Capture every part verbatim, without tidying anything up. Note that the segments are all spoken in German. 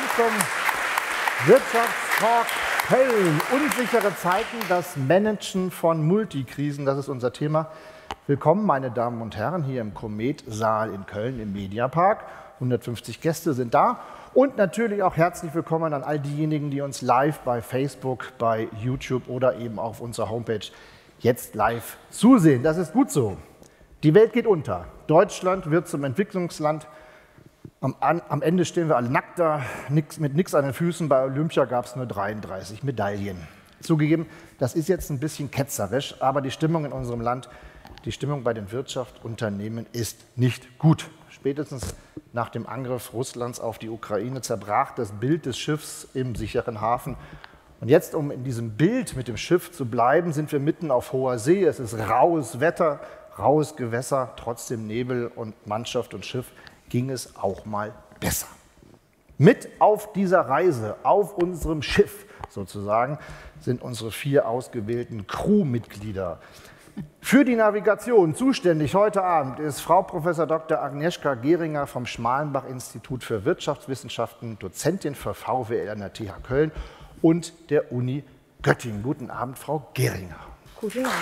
zum Wirtschaftstalk Köln. Unsichere Zeiten, das Managen von Multikrisen, das ist unser Thema. Willkommen, meine Damen und Herren, hier im Komet-Saal in Köln im Mediapark. hundertfünfzig Gäste sind da. Und natürlich auch herzlich willkommen an all diejenigen, die uns live bei Facebook, bei YouTube oder eben auf unserer Homepage jetzt live zusehen. Das ist gut so. Die Welt geht unter. Deutschland wird zum Entwicklungsland. Am, am Ende stehen wir alle nackt da, nix, mit nichts an den Füßen. Bei Olympia gab es nur dreiunddreißig Medaillen. Zugegeben, das ist jetzt ein bisschen ketzerisch, aber die Stimmung in unserem Land, die Stimmung bei den Wirtschaftsunternehmen ist nicht gut. Spätestens nach dem Angriff Russlands auf die Ukraine zerbrach das Bild des Schiffs im sicheren Hafen. Und jetzt, um in diesem Bild mit dem Schiff zu bleiben, sind wir mitten auf hoher See. Es ist raues Wetter, raues Gewässer, trotzdem Nebel und Mannschaft und Schiff ging es auch mal besser. Mit auf dieser Reise, auf unserem Schiff sozusagen, sind unsere vier ausgewählten Crewmitglieder. Für die Navigation zuständig heute Abend ist Frau Professor Doktor Agnieszka Geringer vom Schmalenbach-Institut für Wirtschaftswissenschaften, Dozentin für V W L an der T H Köln und der Uni Göttingen. Guten Abend, Frau Geringer. Guten Abend.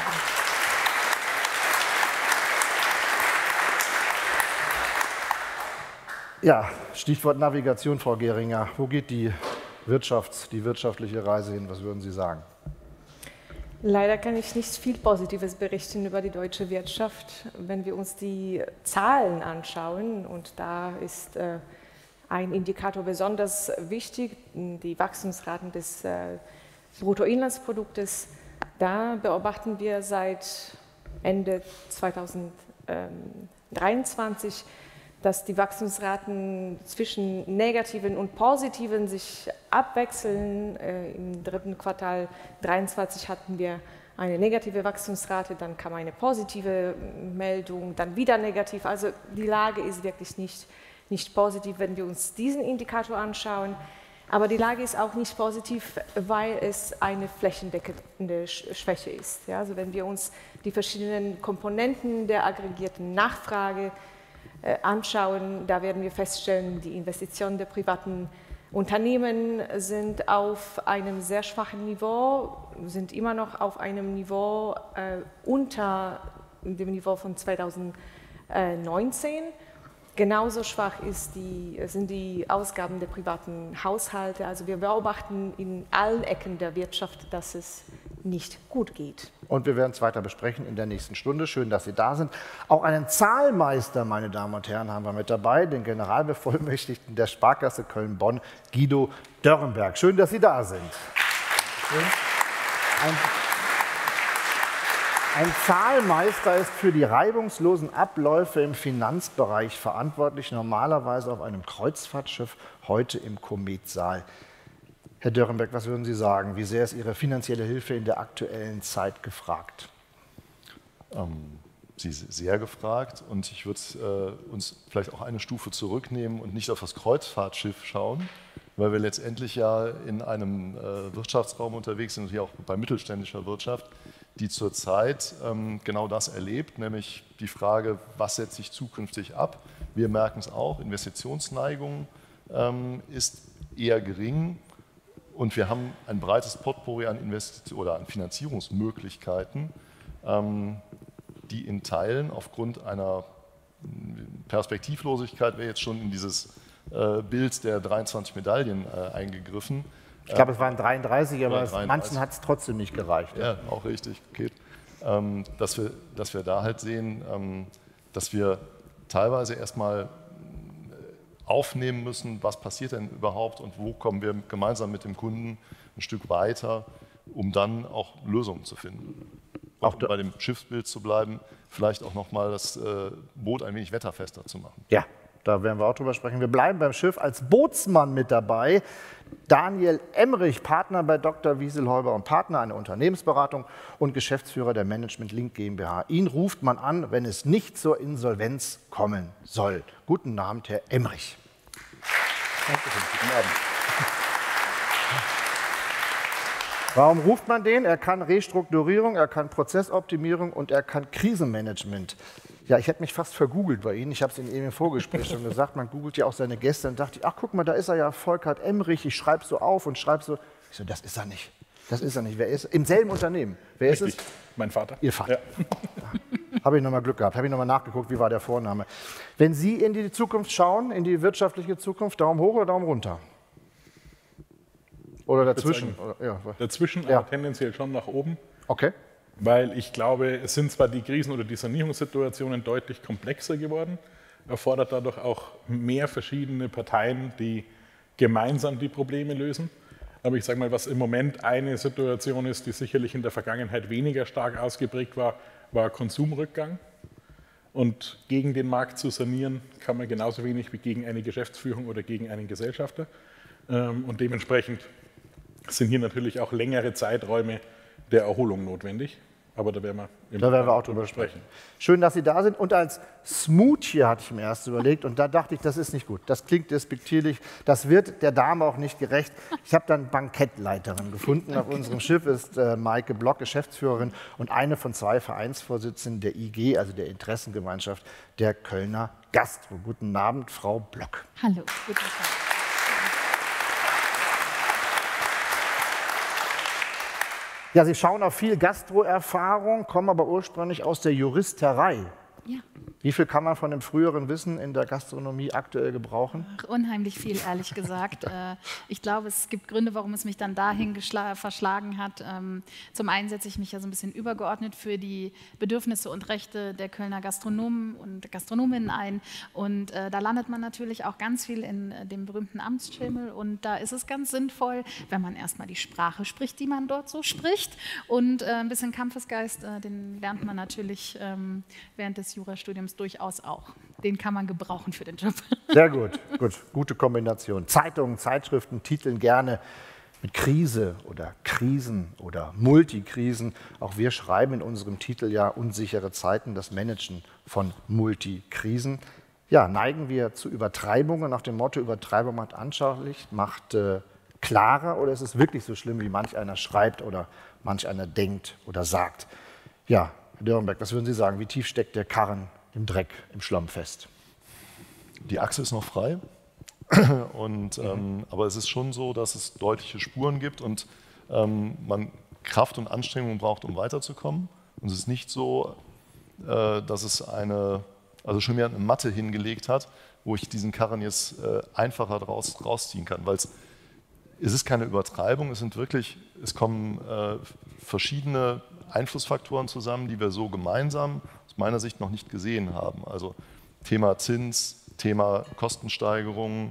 Ja, Stichwort Navigation, Frau Geringer. Wo geht die, Wirtschafts-, die wirtschaftliche Reise hin? Was würden Sie sagen? Leider kann ich nicht viel Positives berichten über die deutsche Wirtschaft. Wenn wir uns die Zahlen anschauen, und da ist äh, ein Indikator besonders wichtig, die Wachstumsraten des äh, Bruttoinlandsproduktes, da beobachten wir seit Ende zweitausenddreiundzwanzig, dass die Wachstumsraten zwischen negativen und positiven sich abwechseln. Im dritten Quartal zweitausenddreiundzwanzig hatten wir eine negative Wachstumsrate, dann kam eine positive Meldung, dann wieder negativ. Also die Lage ist wirklich nicht, nicht positiv, wenn wir uns diesen Indikator anschauen. Aber die Lage ist auch nicht positiv, weil es eine flächendeckende Schwäche ist. Ja, also wenn wir uns die verschiedenen Komponenten der aggregierten Nachfrage anschauen, da werden wir feststellen, die Investitionen der privaten Unternehmen sind auf einem sehr schwachen Niveau, sind immer noch auf einem Niveau äh, unter dem Niveau von zweitausendneunzehn. Genauso schwach ist die, sind die Ausgaben der privaten Haushalte. Also wir beobachten in allen Ecken der Wirtschaft, dass es nicht gut geht. Und wir werden es weiter besprechen in der nächsten Stunde. Schön, dass Sie da sind. Auch einen Zahlmeister, meine Damen und Herren, haben wir mit dabei, den Generalbevollmächtigten der Sparkasse Köln-Bonn, Guido Dörrenberg. Schön, dass Sie da sind. Ein, ein Zahlmeister ist für die reibungslosen Abläufe im Finanzbereich verantwortlich, normalerweise auf einem Kreuzfahrtschiff, heute im Komet-Saal. Herr Dörrenberg, was würden Sie sagen? Wie sehr ist Ihre finanzielle Hilfe in der aktuellen Zeit gefragt? Ähm, sie ist sehr gefragt, und ich würde äh, uns vielleicht auch eine Stufe zurücknehmen und nicht auf das Kreuzfahrtschiff schauen, weil wir letztendlich ja in einem äh, Wirtschaftsraum unterwegs sind, und hier auch bei mittelständischer Wirtschaft, die zurzeit ähm, genau das erlebt, nämlich die Frage, was setzt sich zukünftig ab? Wir merken es auch, Investitionsneigung ähm, ist eher gering. Und wir haben ein breites Potpourri an Investitionen oder an Finanzierungsmöglichkeiten, ähm, die in Teilen aufgrund einer Perspektivlosigkeit, wäre jetzt schon in dieses äh, Bild der dreiundzwanzig Medaillen äh, eingegriffen. Ich glaube, es waren dreiunddreißig, aber dreiunddreißig. Manchen hat es trotzdem nicht gereicht. Ja, auch richtig, okay. Ähm, dass wir, dass wir da halt sehen, ähm, dass wir teilweise erstmal aufnehmen müssen, was passiert denn überhaupt und wo kommen wir gemeinsam mit dem Kunden ein Stück weiter, um dann auch Lösungen zu finden. Auch um bei dem Schiffsbild zu bleiben, vielleicht auch nochmal das äh, Boot ein wenig wetterfester zu machen. Ja, da werden wir auch drüber sprechen. Wir bleiben beim Schiff. Als Bootsmann mit dabei Daniel Emrich, Partner bei Doktor Wieselhäuber und Partner, eine Unternehmensberatung, und Geschäftsführer der Management Link GmbH. Ihn ruft man an, wenn es nicht zur Insolvenz kommen soll. Guten Abend, Herr Emrich. Dankeschön. Guten Abend. Warum ruft man den? Er kann Restrukturierung, er kann Prozessoptimierung und er kann Krisenmanagement. Ja, ich hätte mich fast vergoogelt bei Ihnen. Ich habe es Ihnen eben im Vorgespräch schon gesagt. Man googelt ja auch seine Gäste. Und dachte ich, ach, guck mal, da ist er ja, Volkert Emrich. Ich schreibe so auf und schreibe so. Ich so, das ist er nicht. Das ist er nicht. Wer ist er? Im selben Unternehmen. Wer Richtig. ist es? Mein Vater. Ihr Vater. Ja. Habe ich nochmal Glück gehabt. Habe ich nochmal nachgeguckt, wie war der Vorname. Wenn Sie in die Zukunft schauen, in die wirtschaftliche Zukunft, Daumen hoch oder Daumen runter? Oder dazwischen? Oder, ja. Dazwischen, Ja. aber tendenziell schon nach oben. Okay. Weil ich glaube, es sind zwar die Krisen- oder die Sanierungssituationen deutlich komplexer geworden, erfordert dadurch auch mehr verschiedene Parteien, die gemeinsam die Probleme lösen. Aber ich sage mal, was im Moment eine Situation ist, die sicherlich in der Vergangenheit weniger stark ausgeprägt war, war Konsumrückgang. Und gegen den Markt zu sanieren, kann man genauso wenig wie gegen eine Geschäftsführung oder gegen einen Gesellschafter. Und dementsprechend sind hier natürlich auch längere Zeiträume der Erholung notwendig. Aber da werden wir, im Da werden wir auch drüber sprechen. Schön, dass Sie da sind. Und als Smoothie hatte ich mir erst überlegt. Und da dachte ich, das ist nicht gut. Das klingt despektierlich. Das wird der Dame auch nicht gerecht. Ich habe dann Bankettleiterin gefunden. Auf unserem Schiff ist äh, Maike Block, Geschäftsführerin und eine von zwei Vereinsvorsitzenden der I G, also der Interessengemeinschaft der Kölner Gastro. Guten Abend, Frau Block. Hallo, guten Tag. Ja, Sie schauen auf viel Gastro-Erfahrung, kommen aber ursprünglich aus der Juristerei. Ja. Wie viel kann man von dem früheren Wissen in der Gastronomie aktuell gebrauchen? Ach, unheimlich viel, ehrlich gesagt. Ich glaube, es gibt Gründe, warum es mich dann dahin verschlagen hat. Zum einen setze ich mich ja so ein bisschen übergeordnet für die Bedürfnisse und Rechte der Kölner Gastronomen und Gastronominnen ein. Und da landet man natürlich auch ganz viel in dem berühmten Amtsschimmel. Und da ist es ganz sinnvoll, wenn man erstmal die Sprache spricht, die man dort so spricht. Und ein bisschen Kampfesgeist, den lernt man natürlich während des Jurastudiums durchaus auch. Den kann man gebrauchen für den Job. Sehr gut, gut, gute Kombination. Zeitungen, Zeitschriften titeln gerne mit Krise oder Krisen oder Multikrisen. Auch wir schreiben in unserem Titel ja unsichere Zeiten, das Managen von Multikrisen. Ja, neigen wir zu Übertreibungen nach dem Motto, Übertreibung macht anschaulich, macht äh, klarer, oder ist es wirklich so schlimm, wie manch einer schreibt oder manch einer denkt oder sagt? Ja, Herr Dürrenberg, was würden Sie sagen, wie tief steckt der Karren im Dreck, im Schlamm fest? Die Achse ist noch frei, und, ähm, aber es ist schon so, dass es deutliche Spuren gibt und ähm, man Kraft und Anstrengung braucht, um weiterzukommen. Und es ist nicht so, äh, dass es eine, also schon wieder eine Matte hingelegt hat, wo ich diesen Karren jetzt äh, einfacher raus, rausziehen kann, weil es Es ist keine Übertreibung, es sind wirklich, es kommen äh, verschiedene Einflussfaktoren zusammen, die wir so gemeinsam aus meiner Sicht noch nicht gesehen haben. Also Thema Zins, Thema Kostensteigerungen,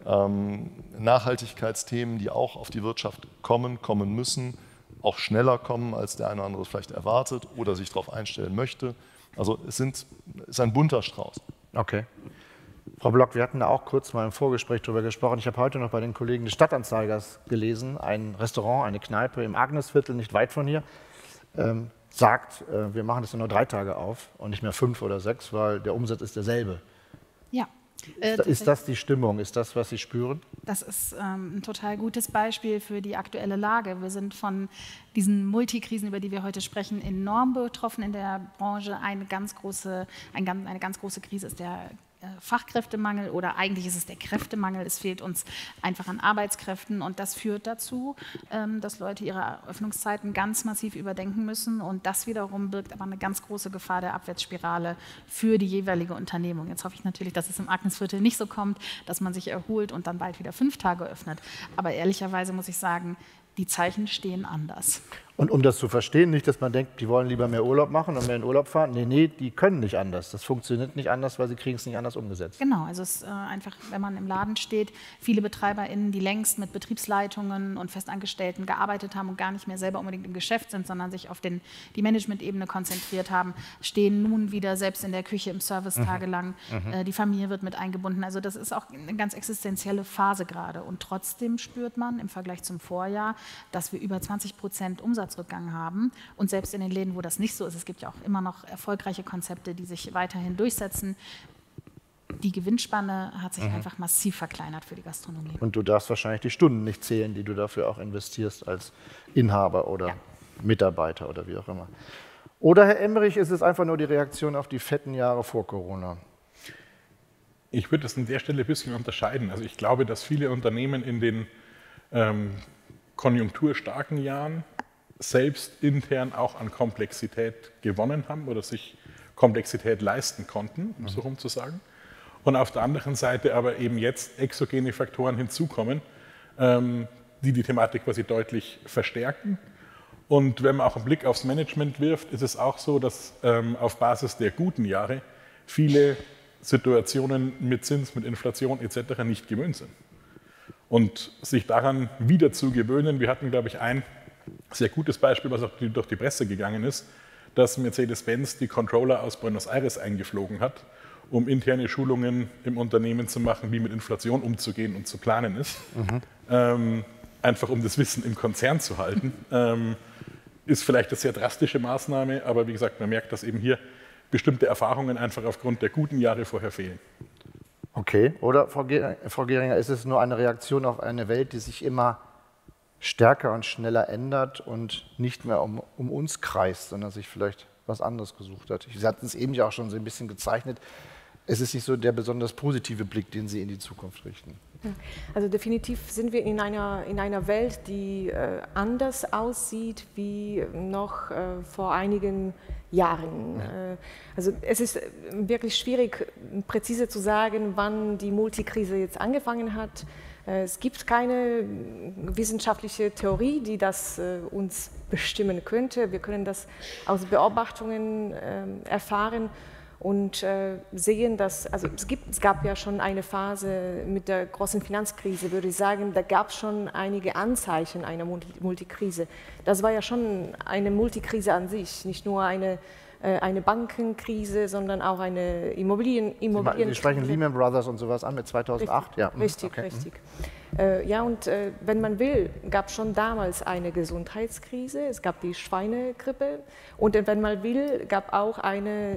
ähm, Nachhaltigkeitsthemen, die auch auf die Wirtschaft kommen, kommen müssen, auch schneller kommen, als der eine oder andere vielleicht erwartet oder sich darauf einstellen möchte. Also es, sind, es ist ein bunter Strauß. Okay. Frau Block, wir hatten da auch kurz mal im Vorgespräch darüber gesprochen. Ich habe heute noch bei den Kollegen des Stadtanzeigers gelesen, ein Restaurant, eine Kneipe im Agnesviertel, nicht weit von hier, ähm, sagt, äh, wir machen das nur drei Tage auf und nicht mehr fünf oder sechs, weil der Umsatz ist derselbe. Ja. Äh, Ist, ist das die Stimmung? Ist das, was Sie spüren? Das ist ähm, ein total gutes Beispiel für die aktuelle Lage. Wir sind von diesen Multikrisen, über die wir heute sprechen, enorm betroffen in der Branche. Eine ganz große, ein, eine ganz große Krise ist der Fachkräftemangel, oder eigentlich ist es der Kräftemangel. Es fehlt uns einfach an Arbeitskräften, und das führt dazu, dass Leute ihre Öffnungszeiten ganz massiv überdenken müssen, und das wiederum birgt aber eine ganz große Gefahr der Abwärtsspirale für die jeweilige Unternehmung. Jetzt hoffe ich natürlich, dass es im Agnesviertel nicht so kommt, dass man sich erholt und dann bald wieder fünf Tage öffnet. Aber ehrlicherweise muss ich sagen, die Zeichen stehen anders. Und um das zu verstehen, nicht, dass man denkt, die wollen lieber mehr Urlaub machen und mehr in Urlaub fahren. Nee, nee, die können nicht anders. Das funktioniert nicht anders, weil sie kriegen es nicht anders umgesetzt. Genau, also es ist äh, einfach, wenn man im Laden steht, viele BetreiberInnen, die längst mit Betriebsleitungen und Festangestellten gearbeitet haben und gar nicht mehr selber unbedingt im Geschäft sind, sondern sich auf den, die Managementebene konzentriert haben, stehen nun wieder selbst in der Küche im Service mhm. tagelang. Mhm. Äh, die Familie wird mit eingebunden. Also das ist auch eine ganz existenzielle Phase gerade. Und trotzdem spürt man im Vergleich zum Vorjahr, dass wir über zwanzig Prozent Umsatzrückgang haben. Und selbst in den Läden, wo das nicht so ist, es gibt ja auch immer noch erfolgreiche Konzepte, die sich weiterhin durchsetzen. Die Gewinnspanne hat sich mhm. einfach massiv verkleinert für die Gastronomie. Und du darfst wahrscheinlich die Stunden nicht zählen, die du dafür auch investierst als Inhaber oder ja. Mitarbeiter oder wie auch immer. Oder, Herr Emmerich, ist es einfach nur die Reaktion auf die fetten Jahre vor Corona? Ich würde das an der Stelle ein bisschen unterscheiden. Also ich glaube, dass viele Unternehmen in den ähm, konjunkturstarken Jahren selbst intern auch an Komplexität gewonnen haben oder sich Komplexität leisten konnten, um so rum zu sagen. Und auf der anderen Seite aber eben jetzt exogene Faktoren hinzukommen, ähm, die die Thematik quasi deutlich verstärken. Und wenn man auch einen Blick aufs Management wirft, ist es auch so, dass ähm, auf Basis der guten Jahre viele Situationen mit Zins, mit Inflation et cetera nicht gewöhnt sind. Und sich daran wieder zu gewöhnen, wir hatten, glaube ich, ein sehr gutes Beispiel, was auch durch die Presse gegangen ist, dass Mercedes-Benz die Controller aus Buenos Aires eingeflogen hat, um interne Schulungen im Unternehmen zu machen, wie mit Inflation umzugehen und zu planen ist. Mhm. Ähm, einfach um das Wissen im Konzern zu halten. Ähm, ist vielleicht eine sehr drastische Maßnahme, aber wie gesagt, man merkt, dass eben hier bestimmte Erfahrungen einfach aufgrund der guten Jahre vorher fehlen. Okay, oder Frau Gehringer, ist es nur eine Reaktion auf eine Welt, die sich immer stärker und schneller ändert und nicht mehr um, um uns kreist, sondern sich vielleicht was anderes gesucht hat? Sie hatten es eben ja auch schon so ein bisschen gezeichnet. Es ist nicht so der besonders positive Blick, den Sie in die Zukunft richten. Also definitiv sind wir in einer, in einer Welt, die äh, anders aussieht wie noch äh, vor einigen Jahren. Ja. Äh, also es ist wirklich schwierig, präzise zu sagen, wann die Multikrise jetzt angefangen hat. Äh, es gibt keine wissenschaftliche Theorie, die das äh, uns bestimmen könnte. Wir können das aus Beobachtungen äh, erfahren. Und äh, sehen, dass, also es, gibt, es gab ja schon eine Phase mit der großen Finanzkrise, würde ich sagen, da gab es schon einige Anzeichen einer Multikrise. Das war ja schon eine Multikrise an sich, nicht nur eine, äh, eine Bankenkrise, sondern auch eine Immobilien, Immobilienkrise. Sie sprechen Lehman Brothers und sowas an mit zweitausendacht? Richtig, ja. richtig. Okay. richtig. Äh, ja, und äh, wenn man will, gab es schon damals eine Gesundheitskrise, es gab die Schweinegrippe und äh, wenn man will, gab auch eine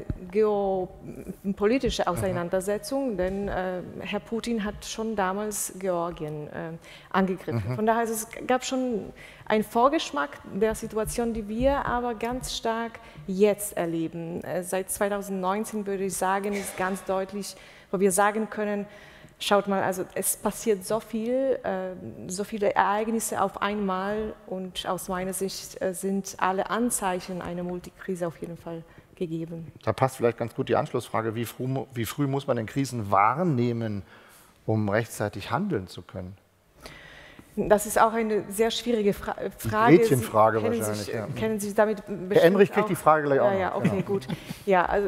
geopolitische Auseinandersetzung, mhm. denn äh, Herr Putin hat schon damals Georgien äh, angegriffen. Mhm. Von daher es gab es schon einen Vorgeschmack der Situation, die wir aber ganz stark jetzt erleben. Äh, seit zweitausendneunzehn würde ich sagen, ist ganz deutlich, wo wir sagen können, schaut mal, also es passiert so viel, äh, so viele Ereignisse auf einmal und aus meiner Sicht äh, sind alle Anzeichen einer Multikrise auf jeden Fall gegeben. Da passt vielleicht ganz gut die Anschlussfrage, wie früh, wie früh muss man denn Krisen wahrnehmen, um rechtzeitig handeln zu können? Das ist auch eine sehr schwierige Fra Frage. Gretchenfrage Sie, wahrscheinlich. Sich, ja. Kennen Sie sich damit Herr Emmerich kriegt auch, die Frage gleich auch ja, ja, noch. okay, Genau. gut. Ja, also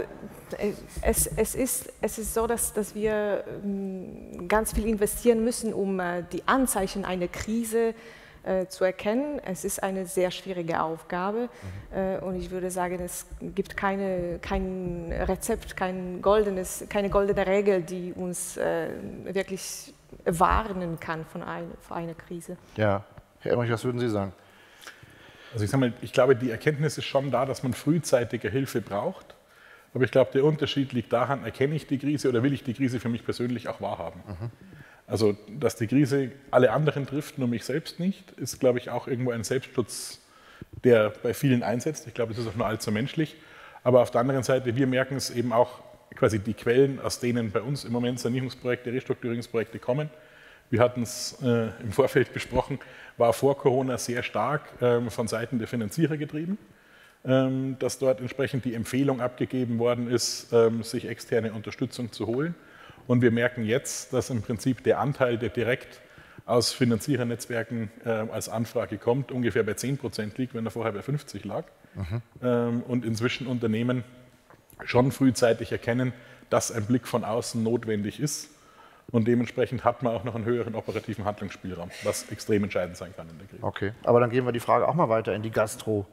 es, es, ist, es ist so, dass, dass wir ähm, ganz viel investieren müssen, um äh, die Anzeichen einer Krise äh, zu erkennen. Es ist eine sehr schwierige Aufgabe mhm. äh, und ich würde sagen, es gibt keine, kein Rezept, kein goldenes, keine goldene Regel, die uns äh, wirklich warnen kann von einer, von einer Krise. Ja, Herr Emmerich, was würden Sie sagen? Also ich sage mal, ich glaube, die Erkenntnis ist schon da, dass man frühzeitige Hilfe braucht. Aber ich glaube, der Unterschied liegt daran, erkenne ich die Krise oder will ich die Krise für mich persönlich auch wahrhaben. Mhm. Also, dass die Krise alle anderen trifft, nur mich selbst nicht, ist, glaube ich, auch irgendwo ein Selbstschutz, der bei vielen einsetzt. Ich glaube, das ist auch nur allzu menschlich. Aber auf der anderen Seite, wir merken es eben auch, quasi die Quellen, aus denen bei uns im Moment Sanierungsprojekte, Restrukturierungsprojekte kommen. Wir hatten es äh, im Vorfeld besprochen, war vor Corona sehr stark ähm, von Seiten der Finanzierer getrieben, ähm, dass dort entsprechend die Empfehlung abgegeben worden ist, ähm, sich externe Unterstützung zu holen. Und wir merken jetzt, dass im Prinzip der Anteil, der direkt aus Finanzierernetzwerken äh, als Anfrage kommt, ungefähr bei zehn Prozent liegt, wenn er vorher bei fünfzig lag. Mhm. Ähm, und inzwischen Unternehmen schon frühzeitig erkennen, dass ein Blick von außen notwendig ist. Und dementsprechend hat man auch noch einen höheren operativen Handlungsspielraum, was extrem entscheidend sein kann in der Krise. Okay, aber dann gehen wir die Frage auch mal weiter in die Gastro.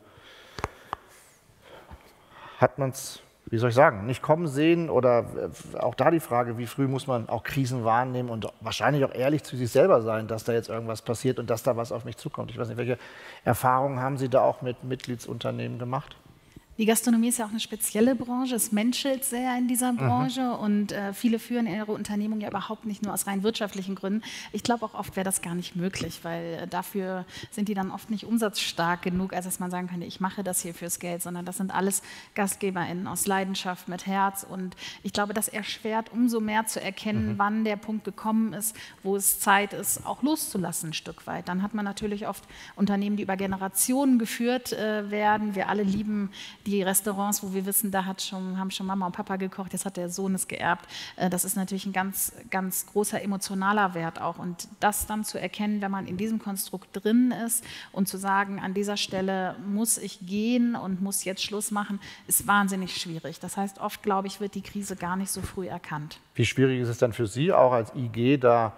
Hat man es, wie soll ich sagen, nicht kommen sehen oder auch da die Frage, wie früh muss man auch Krisen wahrnehmen und wahrscheinlich auch ehrlich zu sich selber sein, dass da jetzt irgendwas passiert und dass da was auf mich zukommt. Ich weiß nicht, welche Erfahrungen haben Sie da auch mit Mitgliedsunternehmen gemacht? Die Gastronomie ist ja auch eine spezielle Branche, es menschelt sehr in dieser Branche mhm. und äh, viele führen ihre Unternehmung ja überhaupt nicht nur aus rein wirtschaftlichen Gründen. Ich glaube auch oft wäre das gar nicht möglich, weil äh, dafür sind die dann oft nicht umsatzstark genug, als dass man sagen könnte, ich mache das hier fürs Geld, sondern das sind alles GastgeberInnen aus Leidenschaft, mit Herz und ich glaube, das erschwert umso mehr zu erkennen, mhm. wann der Punkt gekommen ist, wo es Zeit ist, auch loszulassen ein Stück weit. Dann hat man natürlich oft Unternehmen, die über Generationen geführt äh, werden. Wir alle lieben die Restaurants, wo wir wissen, da hat schon, haben schon Mama und Papa gekocht, jetzt hat der Sohn es geerbt. Das ist natürlich ein ganz, ganz großer emotionaler Wert auch. Und das dann zu erkennen, wenn man in diesem Konstrukt drin ist und zu sagen, an dieser Stelle muss ich gehen und muss jetzt Schluss machen, ist wahnsinnig schwierig. Das heißt, oft, glaube ich, wird die Krise gar nicht so früh erkannt. Wie schwierig ist es dann für Sie, auch als I G, da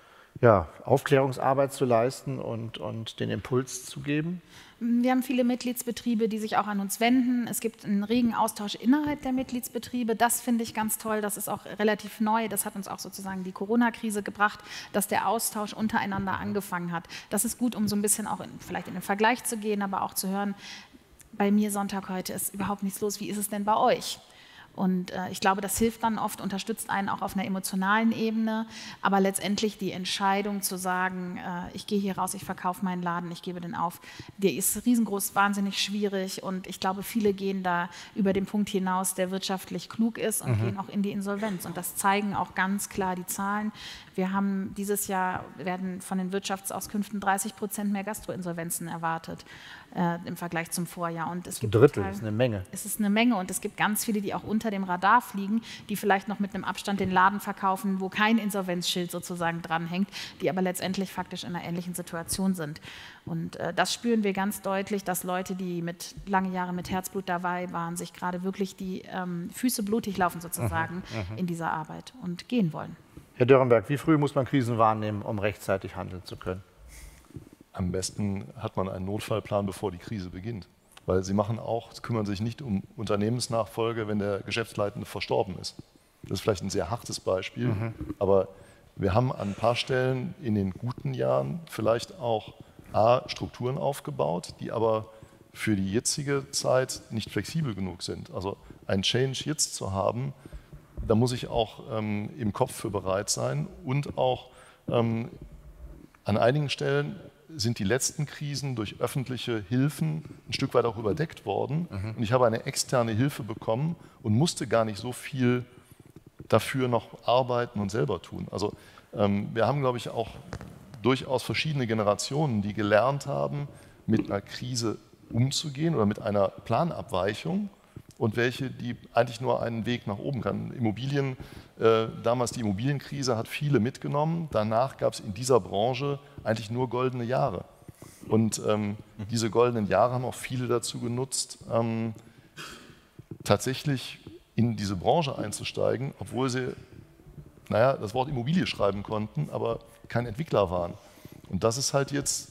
ja, Aufklärungsarbeit zu leisten und, und den Impuls zu geben? Wir haben viele Mitgliedsbetriebe, die sich auch an uns wenden. Es gibt einen regen Austausch innerhalb der Mitgliedsbetriebe. Das finde ich ganz toll. Das ist auch relativ neu. Das hat uns auch sozusagen die Corona-Krise gebracht, dass der Austausch untereinander angefangen hat. Das ist gut, um so ein bisschen auch in, vielleicht in den Vergleich zu gehen, aber auch zu hören, bei mir Sonntag heute ist überhaupt nichts los. Wie ist es denn bei euch? Und äh, ich glaube, das hilft dann oft, unterstützt einen auch auf einer emotionalen Ebene. Aber letztendlich die Entscheidung zu sagen, äh, ich gehe hier raus, ich verkaufe meinen Laden, ich gebe den auf, der ist riesengroß, wahnsinnig schwierig. Und ich glaube, viele gehen da über den Punkt hinaus, der wirtschaftlich klug ist und mhm. gehen auch in die Insolvenz. Und das zeigen auch ganz klar die Zahlen. Wir haben dieses Jahr, werden von den Wirtschaftsauskünften dreißig Prozent mehr Gastroinsolvenzen erwartet äh, im Vergleich zum Vorjahr. Und es ein gibt Drittel, total, ist eine Menge. Es ist eine Menge und es gibt ganz viele, die auch unter dem Radar fliegen, die vielleicht noch mit einem Abstand den Laden verkaufen, wo kein Insolvenzschild sozusagen dranhängt, die aber letztendlich faktisch in einer ähnlichen Situation sind. Und äh, das spüren wir ganz deutlich, dass Leute, die mit lange Jahre mit Herzblut dabei waren, sich gerade wirklich die ähm, Füße blutig laufen sozusagen mhm, in dieser Arbeit und gehen wollen. Herr Dörrenberg, wie früh muss man Krisen wahrnehmen, um rechtzeitig handeln zu können? Am besten hat man einen Notfallplan, bevor die Krise beginnt. Weil sie machen auch, kümmern sich nicht um Unternehmensnachfolge, wenn der Geschäftsleitende verstorben ist. Das ist vielleicht ein sehr hartes Beispiel, mhm. aber wir haben an ein paar Stellen in den guten Jahren vielleicht auch A, Strukturen aufgebaut, die aber für die jetzige Zeit nicht flexibel genug sind. Also ein Change jetzt zu haben, da muss ich auch ähm, im Kopf für bereit sein und auch ähm, an einigen Stellen sind die letzten Krisen durch öffentliche Hilfen ein Stück weit auch überdeckt worden. Mhm. Und ich habe eine externe Hilfe bekommen und musste gar nicht so viel dafür noch arbeiten und selber tun. Also ähm, wir haben, glaube ich, auch durchaus verschiedene Generationen, die gelernt haben, mit einer Krise umzugehen oder mit einer Planabweichung und welche, die eigentlich nur einen Weg nach oben kann. Immobilien, äh, damals die Immobilienkrise hat viele mitgenommen. Danach gab es in dieser Branche eigentlich nur goldene Jahre. Und ähm, diese goldenen Jahre haben auch viele dazu genutzt, ähm, tatsächlich in diese Branche einzusteigen, obwohl sie, naja, das Wort Immobilie schreiben konnten, aber kein Entwickler waren. Und das ist halt jetzt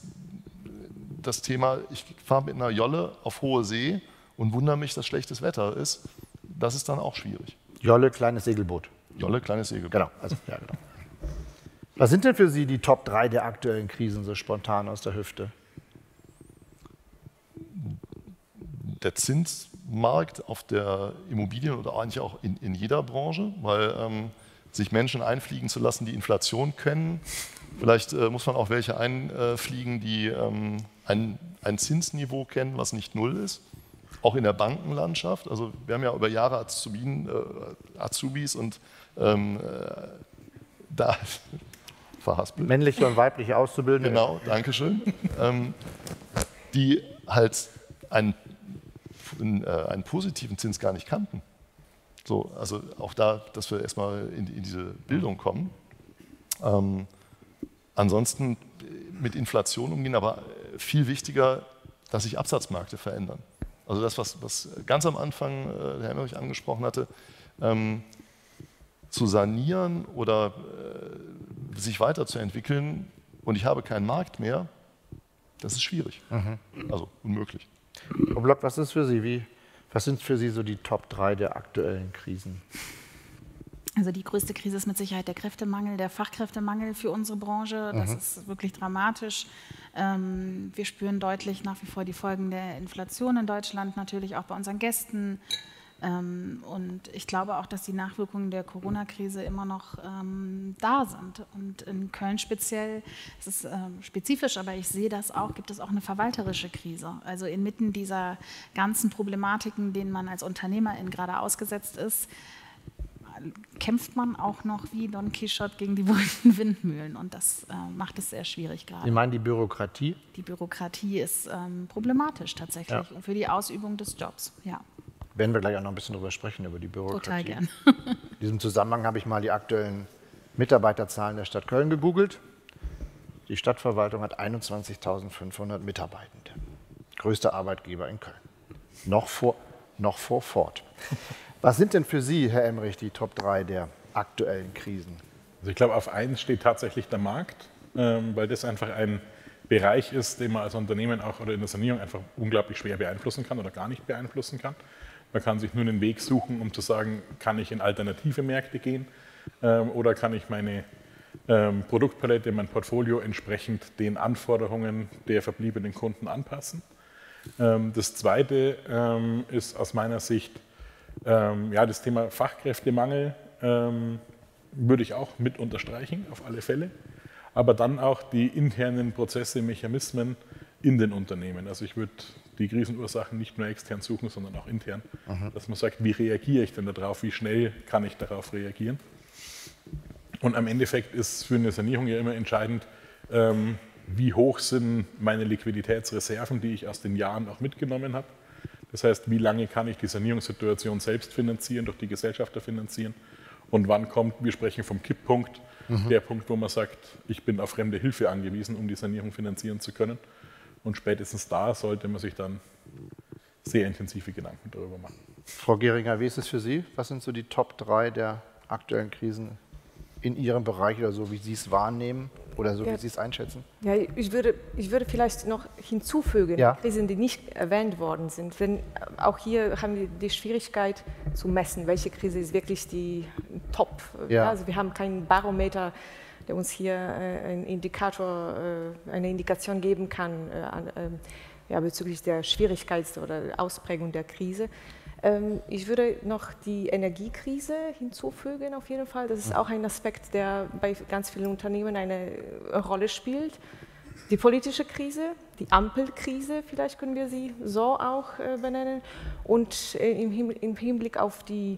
das Thema, ich fahre mit einer Jolle auf hohe See und wundere mich, dass schlechtes Wetter ist. Das ist dann auch schwierig. Jolle, kleines Segelboot. Jolle, kleines Segelboot. Genau, also, ja, genau. Was sind denn für Sie die Top drei der aktuellen Krisen so spontan aus der Hüfte? Der Zinsmarkt auf der Immobilien oder eigentlich auch in, in jeder Branche, weil ähm, sich Menschen einfliegen zu lassen, die Inflation kennen. Vielleicht äh, muss man auch welche einfliegen, die ähm, ein, ein Zinsniveau kennen, was nicht null ist. Auch in der Bankenlandschaft. Also wir haben ja über Jahre Azubien, äh, Azubis und ähm, äh, da verhaspelt. Männliche und weibliche Auszubildende. Genau, danke schön. ähm, die halt einen, äh, einen positiven Zins gar nicht kannten. So, also auch da, dass wir erstmal in, in diese Bildung kommen. Ähm, ansonsten mit Inflation umgehen, aber viel wichtiger, dass sich Absatzmärkte verändern. Also das, was, was ganz am Anfang äh, der Herr Emmerich angesprochen hatte, ähm, zu sanieren oder äh, sich weiterzuentwickeln und ich habe keinen Markt mehr, das ist schwierig, mhm. also unmöglich. Frau Block, was ist für Sie, wie, was sind für Sie so die Top drei der aktuellen Krisen? Also die größte Krise ist mit Sicherheit der Kräftemangel, der Fachkräftemangel für unsere Branche. Das mhm. ist wirklich dramatisch. Ähm, wir spüren deutlich nach wie vor die Folgen der Inflation in Deutschland, natürlich auch bei unseren Gästen. Ähm, und ich glaube auch, dass die Nachwirkungen der Corona-Krise immer noch ähm, da sind. Und in Köln speziell, es ist ähm, spezifisch, aber ich sehe das auch, gibt es auch eine verwalterische Krise. Also inmitten dieser ganzen Problematiken, denen man als Unternehmerin gerade ausgesetzt ist, kämpft man auch noch wie Don Quixote gegen die bunten Windmühlen und das äh, macht es sehr schwierig gerade. Sie meinen die Bürokratie? Die Bürokratie ist ähm, problematisch tatsächlich ja. für die Ausübung des Jobs, ja. Werden wir gleich auch noch ein bisschen darüber sprechen, über die Bürokratie. Total gern. In diesem Zusammenhang habe ich mal die aktuellen Mitarbeiterzahlen der Stadt Köln gegoogelt. Die Stadtverwaltung hat einundzwanzigtausendfünfhundert Mitarbeitende. Größter Arbeitgeber in Köln. Noch vor, noch vor Ford. Was sind denn für Sie, Herr Emmerich, die Top drei der aktuellen Krisen? Also ich glaube, auf eins steht tatsächlich der Markt, ähm, weil das einfach ein Bereich ist, den man als Unternehmen auch oder in der Sanierung einfach unglaublich schwer beeinflussen kann oder gar nicht beeinflussen kann. Man kann sich nur einen Weg suchen, um zu sagen, kann ich in alternative Märkte gehen ähm, oder kann ich meine ähm, Produktpalette, mein Portfolio entsprechend den Anforderungen der verbliebenen Kunden anpassen. Ähm, das Zweite ähm, ist aus meiner Sicht Ähm, ja, das Thema Fachkräftemangel ähm, würde ich auch mit unterstreichen, auf alle Fälle. Aber dann auch die internen Prozesse, Mechanismen in den Unternehmen. Also ich würde die Krisenursachen nicht nur extern suchen, sondern auch intern. Mhm. Dass man sagt, wie reagiere ich denn darauf, wie schnell kann ich darauf reagieren. Und am Endeffekt ist für eine Sanierung ja immer entscheidend, ähm, wie hoch sind meine Liquiditätsreserven, die ich aus den Jahren auch mitgenommen habe. Das heißt, wie lange kann ich die Sanierungssituation selbst finanzieren, durch die Gesellschafter finanzieren und wann kommt, wir sprechen vom Kipppunkt, mhm. der Punkt, wo man sagt, ich bin auf fremde Hilfe angewiesen, um die Sanierung finanzieren zu können. Und spätestens da sollte man sich dann sehr intensive Gedanken darüber machen. Frau Gehringer, wie ist es für Sie? Was sind so die Top drei der aktuellen Krisen in Ihrem Bereich oder so, wie Sie es wahrnehmen? Oder so, ja. wie Sie es einschätzen? Ja, ich würde, ich würde vielleicht noch hinzufügen, ja. Krisen, die nicht erwähnt worden sind. Denn auch hier haben wir die Schwierigkeit zu messen, welche Krise ist wirklich die Top. Ja. Also wir haben keinen Barometer, der uns hier äh, einen Indikator, äh, eine Indikation geben kann äh, an, äh, ja, bezüglich der Schwierigkeit oder Ausprägung der Krise. Ich würde noch die Energiekrise hinzufügen, auf jeden Fall. Das ist auch ein Aspekt, der bei ganz vielen Unternehmen eine Rolle spielt. Die politische Krise, die Ampelkrise, vielleicht können wir sie so auch benennen. Und im Hinblick auf die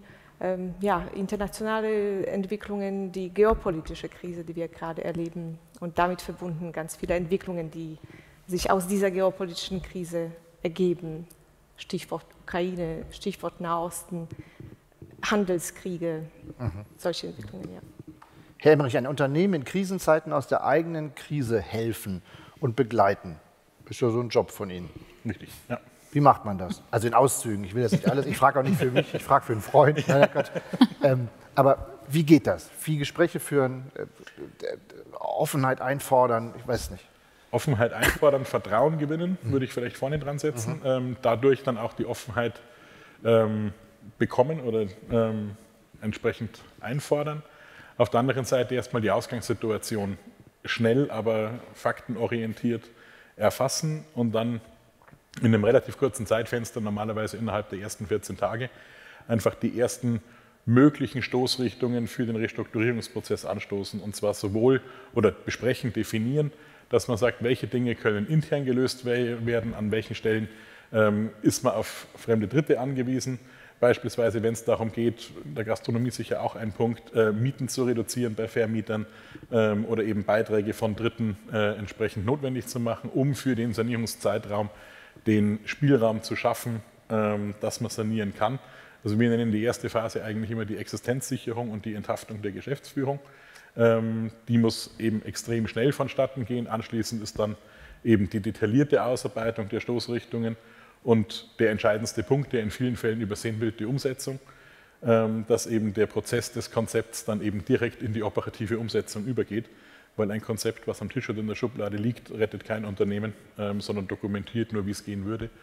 ja, internationale Entwicklungen, die geopolitische Krise, die wir gerade erleben. Und damit verbunden ganz viele Entwicklungen, die sich aus dieser geopolitischen Krise ergeben. Stichwort Ukraine, Stichwort Nahosten, Handelskriege, mhm. solche Entwicklungen, ja. Herr Emmerich, ein Unternehmen in Krisenzeiten aus der eigenen Krise helfen und begleiten, ist ja so ein Job von Ihnen. Richtig, ja. Wie macht man das? Also in Auszügen, ich will das nicht alles, ich frage auch nicht für mich, ich frage für einen Freund. Nein, Gott. Ähm, aber wie geht das? Viel Gespräche führen, äh, äh, Offenheit einfordern, ich weiß nicht. Offenheit einfordern, Vertrauen gewinnen, würde ich vielleicht vorne dran setzen. Mhm. Ähm, dadurch dann auch die Offenheit ähm, bekommen oder ähm, entsprechend einfordern. Auf der anderen Seite erstmal die Ausgangssituation schnell, aber faktenorientiert erfassen und dann in einem relativ kurzen Zeitfenster, normalerweise innerhalb der ersten vierzehn Tage, einfach die ersten möglichen Stoßrichtungen für den Restrukturierungsprozess anstoßen. Und zwar sowohl oder besprechen, definieren, dass man sagt, welche Dinge können intern gelöst werden, an welchen Stellen ähm, ist man auf fremde Dritte angewiesen. Beispielsweise, wenn es darum geht, der Gastronomie sicher auch ein Punkt, äh, Mieten zu reduzieren bei Vermietern ähm, oder eben Beiträge von Dritten äh, entsprechend notwendig zu machen, um für den Sanierungszeitraum den Spielraum zu schaffen, ähm, dass man sanieren kann. Also wir nennen die erste Phase eigentlich immer die Existenzsicherung und die Enthaftung der Geschäftsführung. Ähm, die muss eben extrem schnell vonstatten gehen. Anschließend ist dann eben die detaillierte Ausarbeitung der Stoßrichtungen und der entscheidendste Punkt, der in vielen Fällen übersehen wird, die Umsetzung, ähm, dass eben der Prozess des Konzepts dann eben direkt in die operative Umsetzung übergeht, weil ein Konzept, was am Tisch oder in der Schublade liegt, rettet kein Unternehmen, ähm, sondern dokumentiert nur, wie es gehen würde.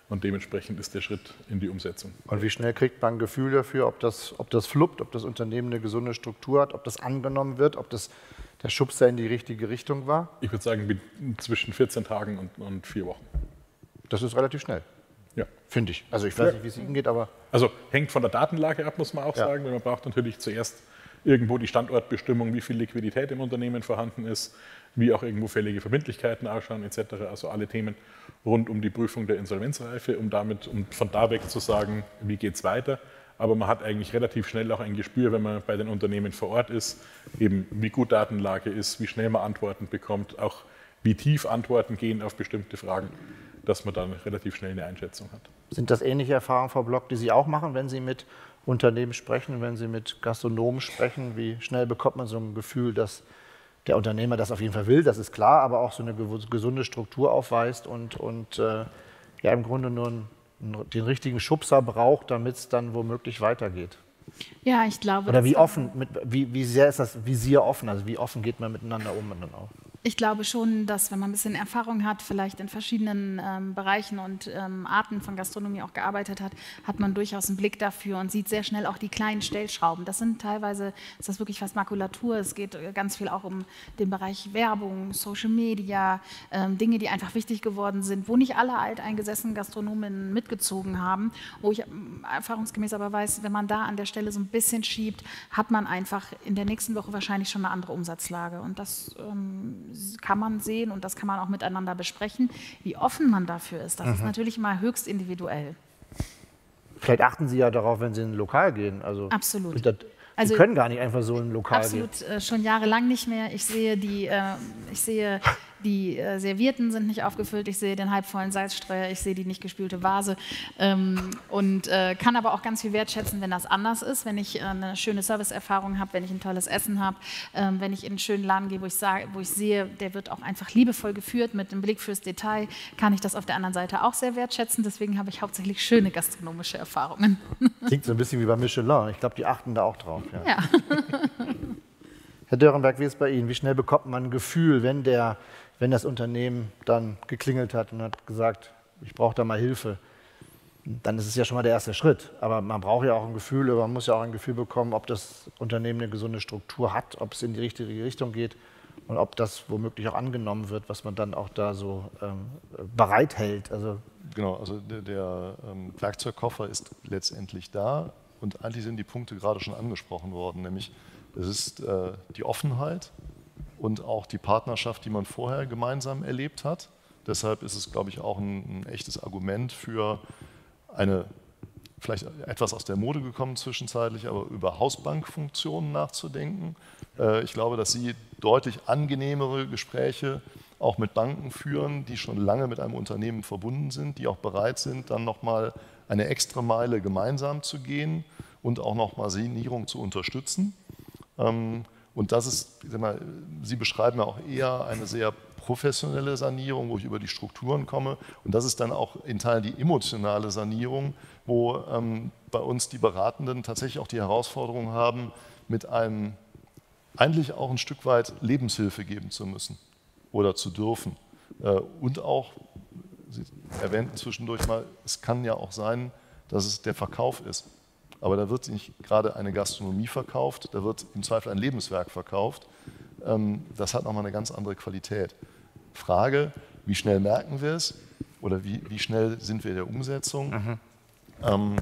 Und dementsprechend ist der Schritt in die Umsetzung. Und wie schnell kriegt man ein Gefühl dafür, ob das, ob das fluppt, ob das Unternehmen eine gesunde Struktur hat, ob das angenommen wird, ob das der Schubser in die richtige Richtung war? Ich würde sagen, zwischen vierzehn Tagen und, und vier Wochen. Das ist relativ schnell, ja. Finde ich. Also ich weiß Ja. nicht, wie es Ihnen geht, aber... Also hängt von der Datenlage ab, muss man auch Ja. sagen, weil man braucht natürlich zuerst irgendwo die Standortbestimmung, wie viel Liquidität im Unternehmen vorhanden ist, wie auch irgendwo fällige Verbindlichkeiten ausschauen et cetera. Also alle Themen rund um die Prüfung der Insolvenzreife, um damit um von da weg zu sagen, wie geht es weiter. Aber man hat eigentlich relativ schnell auch ein Gespür, wenn man bei den Unternehmen vor Ort ist, eben wie gut Datenlage ist, wie schnell man Antworten bekommt, auch wie tief Antworten gehen auf bestimmte Fragen, dass man dann relativ schnell eine Einschätzung hat. Sind das ähnliche Erfahrungen, Frau Block, die Sie auch machen, wenn Sie mit Unternehmen sprechen, wenn Sie mit Gastronomen sprechen? Wie schnell bekommt man so ein Gefühl, dass der Unternehmer das auf jeden Fall will, das ist klar, aber auch so eine gesunde Struktur aufweist und, und äh, ja im Grunde nur einen, den richtigen Schubser braucht, damit es dann womöglich weitergeht? Ja, ich glaube. Oder wie offen, mit, wie, wie sehr ist das Visier offen? Also wie offen geht man miteinander um und dann auch? Ich glaube schon, dass wenn man ein bisschen Erfahrung hat, vielleicht in verschiedenen ähm, Bereichen und ähm, Arten von Gastronomie auch gearbeitet hat, hat man durchaus einen Blick dafür und sieht sehr schnell auch die kleinen Stellschrauben. Das sind teilweise, ist das wirklich fast Makulatur. Es geht ganz viel auch um den Bereich Werbung, Social Media, ähm, Dinge, die einfach wichtig geworden sind, wo nicht alle alteingesessenen Gastronomen mitgezogen haben, wo ich ähm, erfahrungsgemäß aber weiß, wenn man da an der Stelle so ein bisschen schiebt, hat man einfach in der nächsten Woche wahrscheinlich schon eine andere Umsatzlage. Und das ähm, kann man sehen und das kann man auch miteinander besprechen. Wie offen man dafür ist, das mhm. ist natürlich immer höchst individuell. Vielleicht achten Sie ja darauf, wenn Sie in ein Lokal gehen. Also, absolut. Das, also, Sie können gar nicht einfach so in ein Lokal absolut, gehen. Absolut, äh, schon jahrelang nicht mehr. Ich sehe die, äh, ich sehe die äh, Servietten sind nicht aufgefüllt, ich sehe den halbvollen Salzstreuer, ich sehe die nicht gespülte Vase ähm, und äh, kann aber auch ganz viel wertschätzen, wenn das anders ist, wenn ich äh, eine schöne Serviceerfahrung habe, wenn ich ein tolles Essen habe, äh, wenn ich in einen schönen Laden gehe, wo ich, sage, wo ich sehe, der wird auch einfach liebevoll geführt mit einem Blick fürs Detail, kann ich das auf der anderen Seite auch sehr wertschätzen. Deswegen habe ich hauptsächlich schöne gastronomische Erfahrungen. Klingt so ein bisschen wie bei Michelin. Ich glaube, die achten da auch drauf. Ja. Ja. Herr Dörenberg, wie ist es bei Ihnen? Wie schnell bekommt man ein Gefühl, wenn, der, wenn das Unternehmen dann geklingelt hat und hat gesagt, ich brauche da mal Hilfe? Dann ist es ja schon mal der erste Schritt. Aber man braucht ja auch ein Gefühl, man muss ja auch ein Gefühl bekommen, ob das Unternehmen eine gesunde Struktur hat, ob es in die richtige Richtung geht und ob das womöglich auch angenommen wird, was man dann auch da so ähm, bereithält. Also genau, also der, der ähm, Werkzeugkoffer ist letztendlich da und eigentlich sind die Punkte gerade schon angesprochen worden, nämlich es ist äh, die Offenheit und auch die Partnerschaft, die man vorher gemeinsam erlebt hat. Deshalb ist es, glaube ich, auch ein, ein echtes Argument für eine, vielleicht etwas aus der Mode gekommen zwischenzeitlich, aber über Hausbankfunktionen nachzudenken. Äh, ich glaube, dass Sie deutlich angenehmere Gespräche auch mit Banken führen, die schon lange mit einem Unternehmen verbunden sind, die auch bereit sind, dann nochmal eine extra Meile gemeinsam zu gehen und auch nochmal Sanierung zu unterstützen. Und das ist, ich sag mal, Sie beschreiben ja auch eher eine sehr professionelle Sanierung, wo ich über die Strukturen komme. Und das ist dann auch in Teilen die emotionale Sanierung, wo ähm, bei uns die Beratenden tatsächlich auch die Herausforderung haben, mit einem eigentlich auch ein Stück weit Lebenshilfe geben zu müssen oder zu dürfen. Äh, und auch, Sie erwähnten zwischendurch mal, es kann ja auch sein, dass es der Verkauf ist. Aber da wird nicht gerade eine Gastronomie verkauft, da wird im Zweifel ein Lebenswerk verkauft. Das hat nochmal eine ganz andere Qualität. Frage, wie schnell merken wir es oder wie, wie schnell sind wir in der Umsetzung? Mhm. Ähm,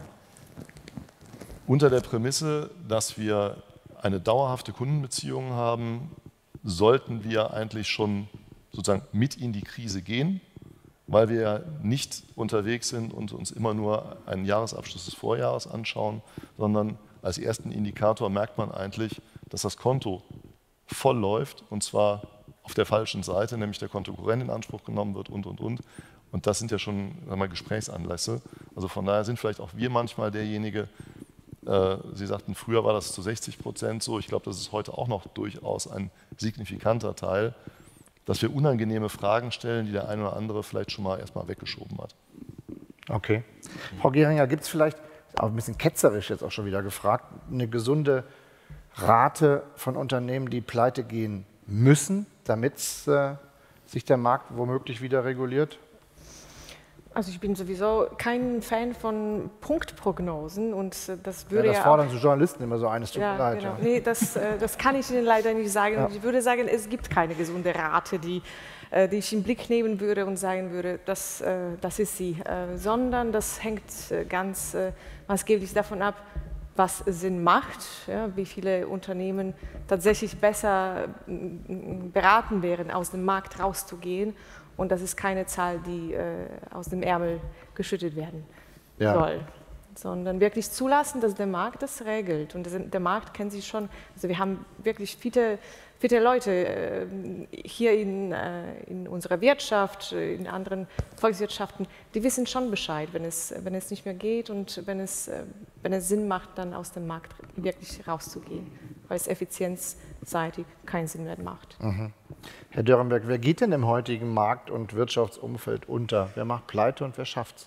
unter der Prämisse, dass wir eine dauerhafte Kundenbeziehung haben, sollten wir eigentlich schon sozusagen mit in die Krise gehen, weil wir ja nicht unterwegs sind und uns immer nur einen Jahresabschluss des Vorjahres anschauen, sondern als ersten Indikator merkt man eigentlich, dass das Konto voll läuft und zwar auf der falschen Seite, nämlich der Kontokorrent in Anspruch genommen wird und, und, und. Und das sind ja schon, sagen wir mal, Gesprächsanlässe. Also von daher sind vielleicht auch wir manchmal derjenige, äh, Sie sagten, früher war das zu sechzig Prozent so, ich glaube, das ist heute auch noch durchaus ein signifikanter Teil, dass wir unangenehme Fragen stellen, die der eine oder andere vielleicht schon mal erstmal weggeschoben hat. Okay. Frau Gehringer, gibt es vielleicht, auch ein bisschen ketzerisch jetzt auch schon wieder gefragt, eine gesunde Rate von Unternehmen, die pleite gehen müssen, damit äh, sich der Markt womöglich wieder reguliert? Also ich bin sowieso kein Fan von Punktprognosen und das würde ja, ja das fordern so Journalisten immer so eines, tut ja, mir leid. genau. Ja. Nee, das, das kann ich Ihnen leider nicht sagen. Ja. Ich würde sagen, es gibt keine gesunde Rate, die, die ich im Blick nehmen würde und sagen würde, das, das ist sie, sondern das hängt ganz maßgeblich davon ab, was Sinn macht, ja, wie viele Unternehmen tatsächlich besser beraten wären, aus dem Markt rauszugehen. Und das ist keine Zahl, die äh, aus dem Ärmel geschüttet werden ja. soll, sondern wirklich zulassen, dass der Markt das regelt. Und das, der Markt kennt sich schon, also wir haben wirklich viele, viele Leute äh, hier in, äh, in unserer Wirtschaft, in anderen Volkswirtschaften, die wissen schon Bescheid, wenn es, wenn es nicht mehr geht und wenn es, äh, wenn es Sinn macht, dann aus dem Markt wirklich rauszugehen, weil es effizienzseitig keinen Sinn mehr macht. Mhm. Herr Dörrenberg, wer geht denn im heutigen Markt- und Wirtschaftsumfeld unter? Wer macht Pleite und wer schafft's?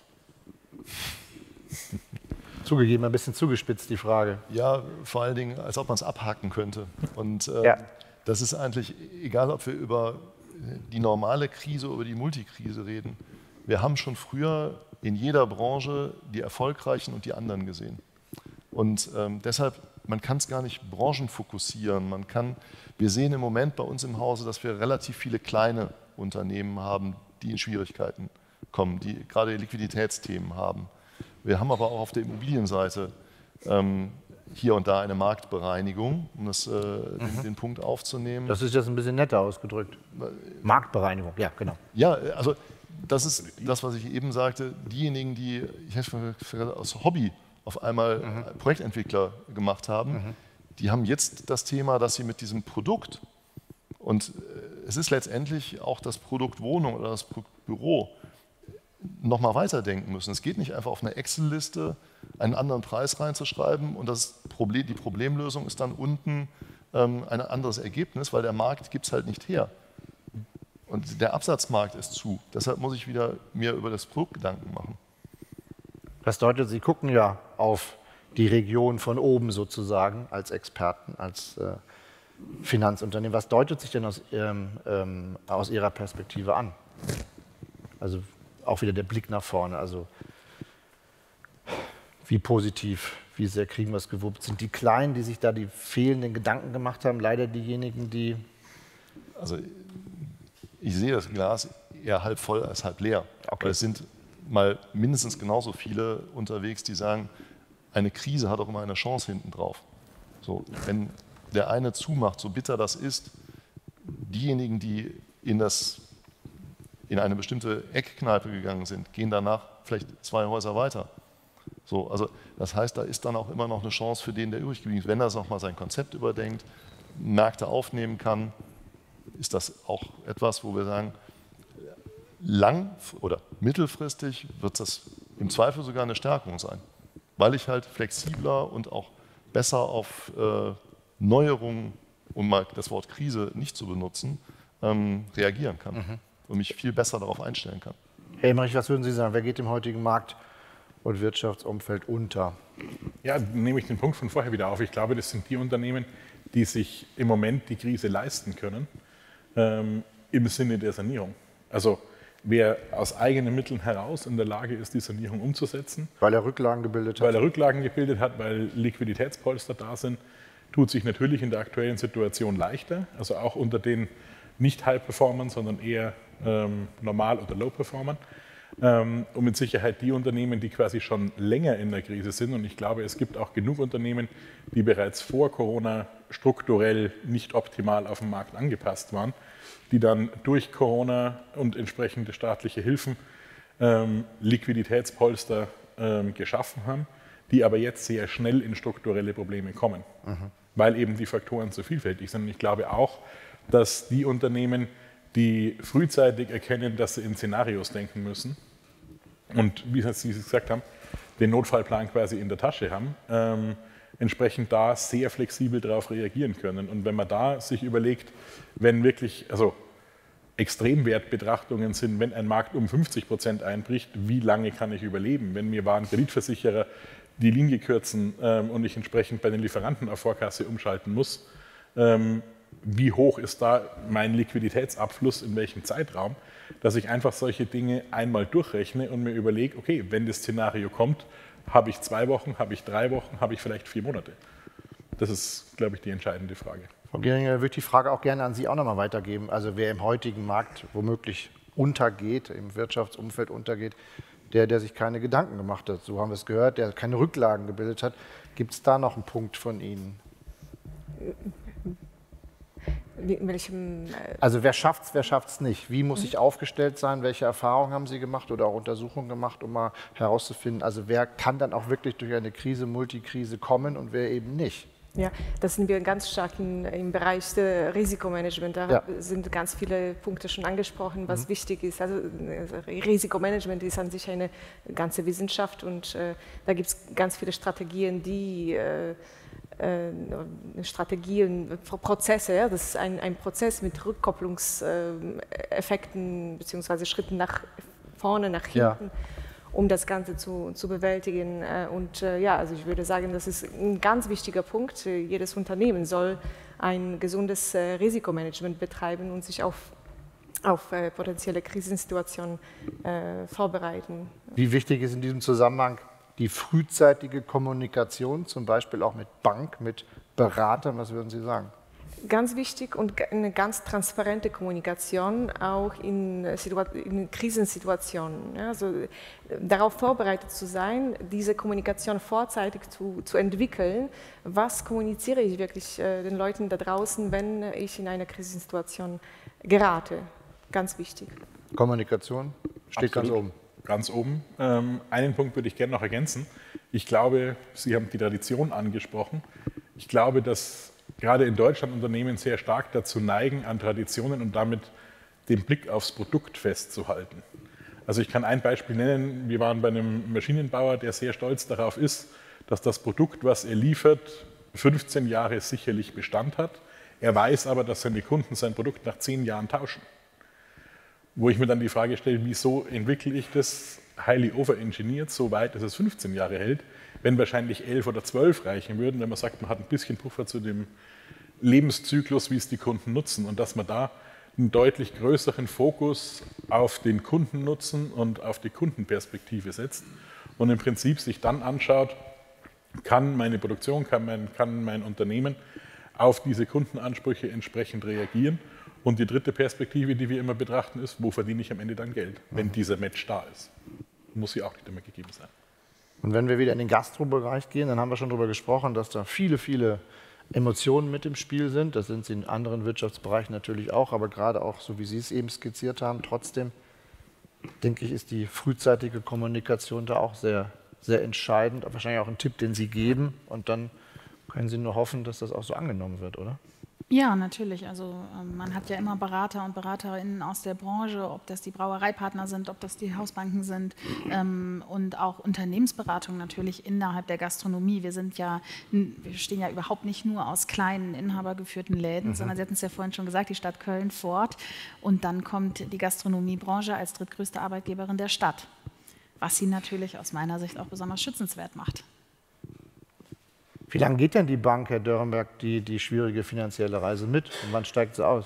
Zugegeben, ein bisschen zugespitzt die Frage. Ja, vor allen Dingen, als ob man es abhaken könnte. Und äh, ja. das ist eigentlich, egal ob wir über die normale Krise oder über die Multikrise reden, wir haben schon früher in jeder Branche die Erfolgreichen und die anderen gesehen. Und ähm, deshalb, man kann es gar nicht branchenfokussieren. Man kann, wir sehen im Moment bei uns im Hause, dass wir relativ viele kleine Unternehmen haben, die in Schwierigkeiten kommen, die gerade Liquiditätsthemen haben. Wir haben aber auch auf der Immobilienseite ähm, hier und da eine Marktbereinigung, um das, äh, mhm. den, den Punkt aufzunehmen. Das ist jetzt ein bisschen netter ausgedrückt. Marktbereinigung, ja, genau. Ja, also das ist das, was ich eben sagte. Diejenigen, die ich hätte aus Hobby auf einmal mhm. Projektentwickler gemacht haben, mhm. die haben jetzt das Thema, dass sie mit diesem Produkt, und es ist letztendlich auch das Produkt Wohnung oder das Produkt Büro, nochmal weiterdenken müssen. Es geht nicht einfach auf eine Excel-Liste einen anderen Preis reinzuschreiben und das Problem, die Problemlösung ist dann unten ähm, ein anderes Ergebnis, weil der Markt gibt es halt nicht her. Und der Absatzmarkt ist zu. Deshalb muss ich wieder mir über das Produkt Gedanken machen. Das deutet, Sie gucken ja auf die Region von oben sozusagen als Experten, als äh, Finanzunternehmen. Was deutet sich denn aus, ähm, ähm, aus Ihrer Perspektive an? Also auch wieder der Blick nach vorne. Also wie positiv, wie sehr kriegen wir es gewuppt? Sind die Kleinen, die sich da die fehlenden Gedanken gemacht haben, leider diejenigen, die... Also ich sehe das Glas eher halb voll als halb leer. Okay. Weil es sind mal mindestens genauso viele unterwegs, die sagen, eine Krise hat auch immer eine Chance hinten drauf. So, wenn der eine zumacht, so bitter das ist, diejenigen, die in, das, in eine bestimmte Eckkneipe gegangen sind, gehen danach vielleicht zwei Häuser weiter. So, also das heißt, da ist dann auch immer noch eine Chance für den, der übrig geblieben ist. Wenn er nochmal sein Konzept überdenkt, Märkte aufnehmen kann, ist das auch etwas, wo wir sagen, lang oder mittelfristig wird das im Zweifel sogar eine Stärkung sein, weil ich halt flexibler und auch besser auf äh, Neuerungen, um mal das Wort Krise nicht zu benutzen, ähm, reagieren kann mhm. und mich viel besser darauf einstellen kann. Herr Emmerich, was würden Sie sagen, wer geht im heutigen Markt- und Wirtschaftsumfeld unter? Ja, nehme ich den Punkt von vorher wieder auf. Ich glaube, das sind die Unternehmen, die sich im Moment die Krise leisten können, ähm, im Sinne der Sanierung. Also wer aus eigenen Mitteln heraus in der Lage ist, die Sanierung umzusetzen. Weil er Rücklagen gebildet hat. Weil er Rücklagen gebildet hat, weil Liquiditätspolster da sind, tut sich natürlich in der aktuellen Situation leichter. Also auch unter den nicht High-Performern, sondern eher ähm, Normal- oder Low-Performern. Ähm, und mit Sicherheit die Unternehmen, die quasi schon länger in der Krise sind. Und ich glaube, es gibt auch genug Unternehmen, die bereits vor Corona strukturell nicht optimal auf den Markt angepasst waren, die dann durch Corona und entsprechende staatliche Hilfen ähm, Liquiditätspolster ähm, geschaffen haben, die aber jetzt sehr schnell in strukturelle Probleme kommen, mhm. weil eben die Faktoren so vielfältig sind. Und ich glaube auch, dass die Unternehmen, die frühzeitig erkennen, dass sie in Szenarios denken müssen und, wie Sie gesagt haben, den Notfallplan quasi in der Tasche haben, ähm, entsprechend da sehr flexibel darauf reagieren können. Und wenn man da sich überlegt, wenn wirklich, also Extremwertbetrachtungen sind, wenn ein Markt um fünfzig Prozent einbricht, wie lange kann ich überleben? Wenn mir waren Kreditversicherer die Linie kürzen ähm, und ich entsprechend bei den Lieferanten auf Vorkasse umschalten muss, ähm, wie hoch ist da mein Liquiditätsabfluss in welchem Zeitraum, dass ich einfach solche Dinge einmal durchrechne und mir überlege, okay, wenn das Szenario kommt, habe ich zwei Wochen, habe ich drei Wochen, habe ich vielleicht vier Monate. Das ist, glaube ich, die entscheidende Frage. Frau Gehringer, würde ich die Frage auch gerne an Sie auch nochmal weitergeben. Also wer im heutigen Markt womöglich untergeht, im Wirtschaftsumfeld untergeht, der, der sich keine Gedanken gemacht hat, so haben wir es gehört, der keine Rücklagen gebildet hat. Gibt es da noch einen Punkt von Ihnen? In welchem, äh also wer schafft es, wer schafft es nicht? Wie muss ich aufgestellt sein? Welche Erfahrungen haben Sie gemacht oder auch Untersuchungen gemacht, um mal herauszufinden, also wer kann dann auch wirklich durch eine Krise, Multikrise kommen und wer eben nicht? Ja, das sind wir ganz stark in, im Bereich des Risikomanagement. Da ja. sind ganz viele Punkte schon angesprochen, was mhm. wichtig ist. Also Risikomanagement ist an sich eine ganze Wissenschaft und äh, da gibt es ganz viele Strategien, die äh, Strategien, Prozesse. Ja? Das ist ein, ein Prozess mit Rückkopplungseffekten bzw. Schritten nach vorne, nach hinten. Ja. um das Ganze zu, zu bewältigen. Und ja, also ich würde sagen, das ist ein ganz wichtiger Punkt. Jedes Unternehmen soll ein gesundes Risikomanagement betreiben und sich auf, auf potenzielle Krisensituationen äh, vorbereiten. Wie wichtig ist in diesem Zusammenhang die frühzeitige Kommunikation, zum Beispiel auch mit Bank, mit Beratern? Was würden Sie sagen? Ganz wichtig und eine ganz transparente Kommunikation, auch in, in Krisensituationen. Ja, also darauf vorbereitet zu sein, diese Kommunikation vorzeitig zu, zu entwickeln. Was kommuniziere ich wirklich äh, den Leuten da draußen, wenn ich in eine Krisensituation gerate? Ganz wichtig. Kommunikation steht Absolut. ganz oben. Ganz oben. Ähm, einen Punkt würde ich gerne noch ergänzen. Ich glaube, Sie haben die Tradition angesprochen. Ich glaube, dass gerade in Deutschland Unternehmen sehr stark dazu neigen, an Traditionen und damit den Blick aufs Produkt festzuhalten. Also ich kann ein Beispiel nennen. Wir waren bei einem Maschinenbauer, der sehr stolz darauf ist, dass das Produkt, was er liefert, fünfzehn Jahre sicherlich Bestand hat. Er weiß aber, dass seine Kunden sein Produkt nach zehn Jahren tauschen. Wo ich mir dann die Frage stelle, wieso entwickle ich das highly overengineert so weit, dass es fünfzehn Jahre hält, wenn wahrscheinlich elf oder zwölf reichen würden, wenn man sagt, man hat ein bisschen Puffer zu dem Lebenszyklus, wie es die Kunden nutzen und dass man da einen deutlich größeren Fokus auf den Kundennutzen und auf die Kundenperspektive setzt und im Prinzip sich dann anschaut, kann meine Produktion, kann mein, kann mein Unternehmen auf diese Kundenansprüche entsprechend reagieren. Und die dritte Perspektive, die wir immer betrachten, ist, wo verdiene ich am Ende dann Geld, wenn dieser Match da ist. Muss sie auch nicht immer gegeben sein. Und wenn wir wieder in den Gastrobereich gehen, dann haben wir schon darüber gesprochen, dass da viele, viele Emotionen mit im Spiel sind. Das sind sie in anderen Wirtschaftsbereichen natürlich auch, aber gerade auch, so wie Sie es eben skizziert haben, trotzdem, denke ich, ist die frühzeitige Kommunikation da auch sehr, sehr entscheidend. Wahrscheinlich auch ein Tipp, den Sie geben. Und dann können Sie nur hoffen, dass das auch so angenommen wird, oder? Ja, natürlich. Also ähm, man hat ja immer Berater und Beraterinnen aus der Branche, ob das die Brauereipartner sind, ob das die Hausbanken sind ähm, und auch Unternehmensberatung natürlich innerhalb der Gastronomie. Wir sind ja, wir stehen ja überhaupt nicht nur aus kleinen, inhabergeführten Läden, mhm. sondern Sie hatten es ja vorhin schon gesagt, die Stadt Köln fort und dann kommt die Gastronomiebranche als drittgrößte Arbeitgeberin der Stadt, was sie natürlich aus meiner Sicht auch besonders schützenswert macht. Wie lange geht denn die Bank, Herr Dörrenberg, die, die schwierige finanzielle Reise mit? Und wann steigt sie aus?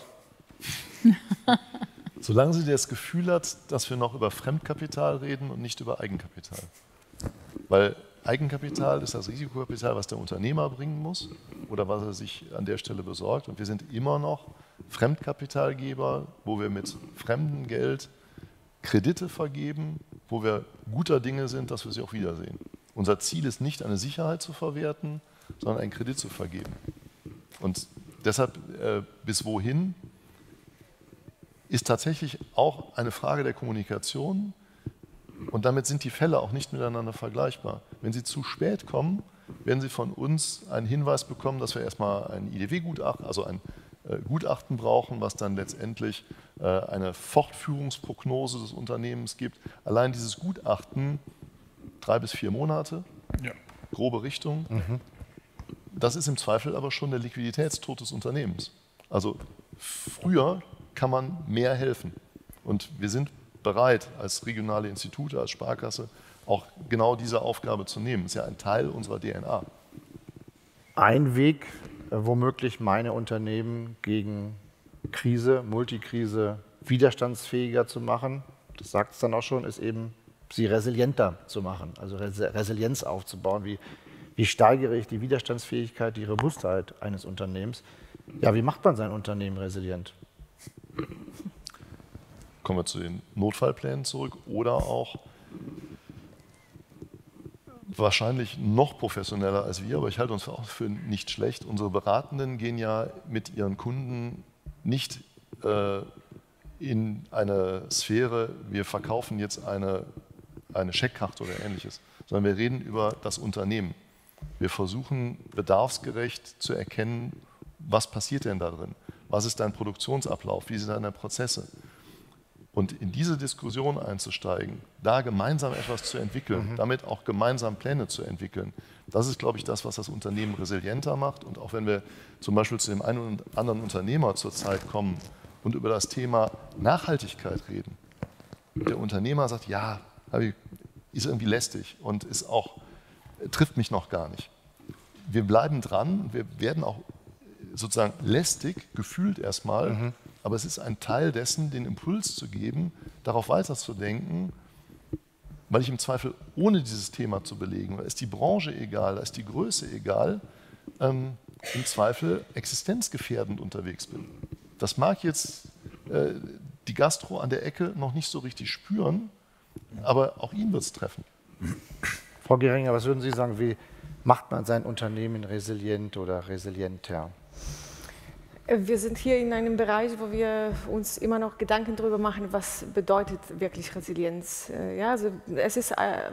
Solange sie das Gefühl hat, dass wir noch über Fremdkapital reden und nicht über Eigenkapital. Weil Eigenkapital ist das Risikokapital, was der Unternehmer bringen muss oder was er sich an der Stelle besorgt. Und wir sind immer noch Fremdkapitalgeber, wo wir mit fremdem Geld Kredite vergeben, wo wir guter Dinge sind, dass wir sie auch wiedersehen. Unser Ziel ist nicht, eine Sicherheit zu verwerten, sondern einen Kredit zu vergeben. Und deshalb, äh, bis wohin, ist tatsächlich auch eine Frage der Kommunikation. Und damit sind die Fälle auch nicht miteinander vergleichbar. Wenn sie zu spät kommen, werden sie von uns einen Hinweis bekommen, dass wir erstmal ein I D W-Gutachten, also ein äh, Gutachten brauchen, was dann letztendlich äh, eine Fortführungsprognose des Unternehmens gibt. Allein dieses Gutachten, drei bis vier Monate, ja. grobe Richtung. Mhm. Das ist im Zweifel aber schon der Liquiditätstod des Unternehmens. Also früher kann man mehr helfen. Und wir sind bereit, als regionale Institute, als Sparkasse, auch genau diese Aufgabe zu nehmen. Das ist ja ein Teil unserer D N A. Ein Weg, womöglich meine Unternehmen gegen Krise, Multikrise widerstandsfähiger zu machen. Das sagt es dann auch schon, ist eben, sie resilienter zu machen, also Resilienz aufzubauen. Wie, wie steigere ich die Widerstandsfähigkeit, die Robustheit eines Unternehmens? Ja, wie macht man sein Unternehmen resilient? Kommen wir zu den Notfallplänen zurück oder auch wahrscheinlich noch professioneller als wir, aber ich halte uns auch für nicht schlecht. Unsere Beratenden gehen ja mit ihren Kunden nicht äh, in eine Sphäre, wir verkaufen jetzt eine, eine Scheckkarte oder Ähnliches, sondern wir reden über das Unternehmen. Wir versuchen bedarfsgerecht zu erkennen, was passiert denn da drin? Was ist dein Produktionsablauf? Wie sind deine Prozesse? Und in diese Diskussion einzusteigen, da gemeinsam etwas zu entwickeln, mhm. damit auch gemeinsam Pläne zu entwickeln, das ist, glaube ich, das, was das Unternehmen resilienter macht. Und auch wenn wir zum Beispiel zu dem einen oder anderen Unternehmer zurzeit kommen und über das Thema Nachhaltigkeit reden, der Unternehmer sagt, ja, ist irgendwie lästig und ist auch, trifft mich noch gar nicht. Wir bleiben dran, wir werden auch sozusagen lästig, gefühlt erstmal, mhm. aber es ist ein Teil dessen, den Impuls zu geben, darauf weiterzudenken, weil ich im Zweifel, ohne dieses Thema zu belegen, da ist die Branche egal, da ist die Größe egal, ähm, im Zweifel existenzgefährdend unterwegs bin. Das mag jetzt äh, die Gastro an der Ecke noch nicht so richtig spüren, aber auch ihn wird es treffen. Frau Geringer, was würden Sie sagen, wie macht man sein Unternehmen resilient oder resilienter? Wir sind hier in einem Bereich, wo wir uns immer noch Gedanken darüber machen, was bedeutet wirklich Resilienz. Ja, also es ist,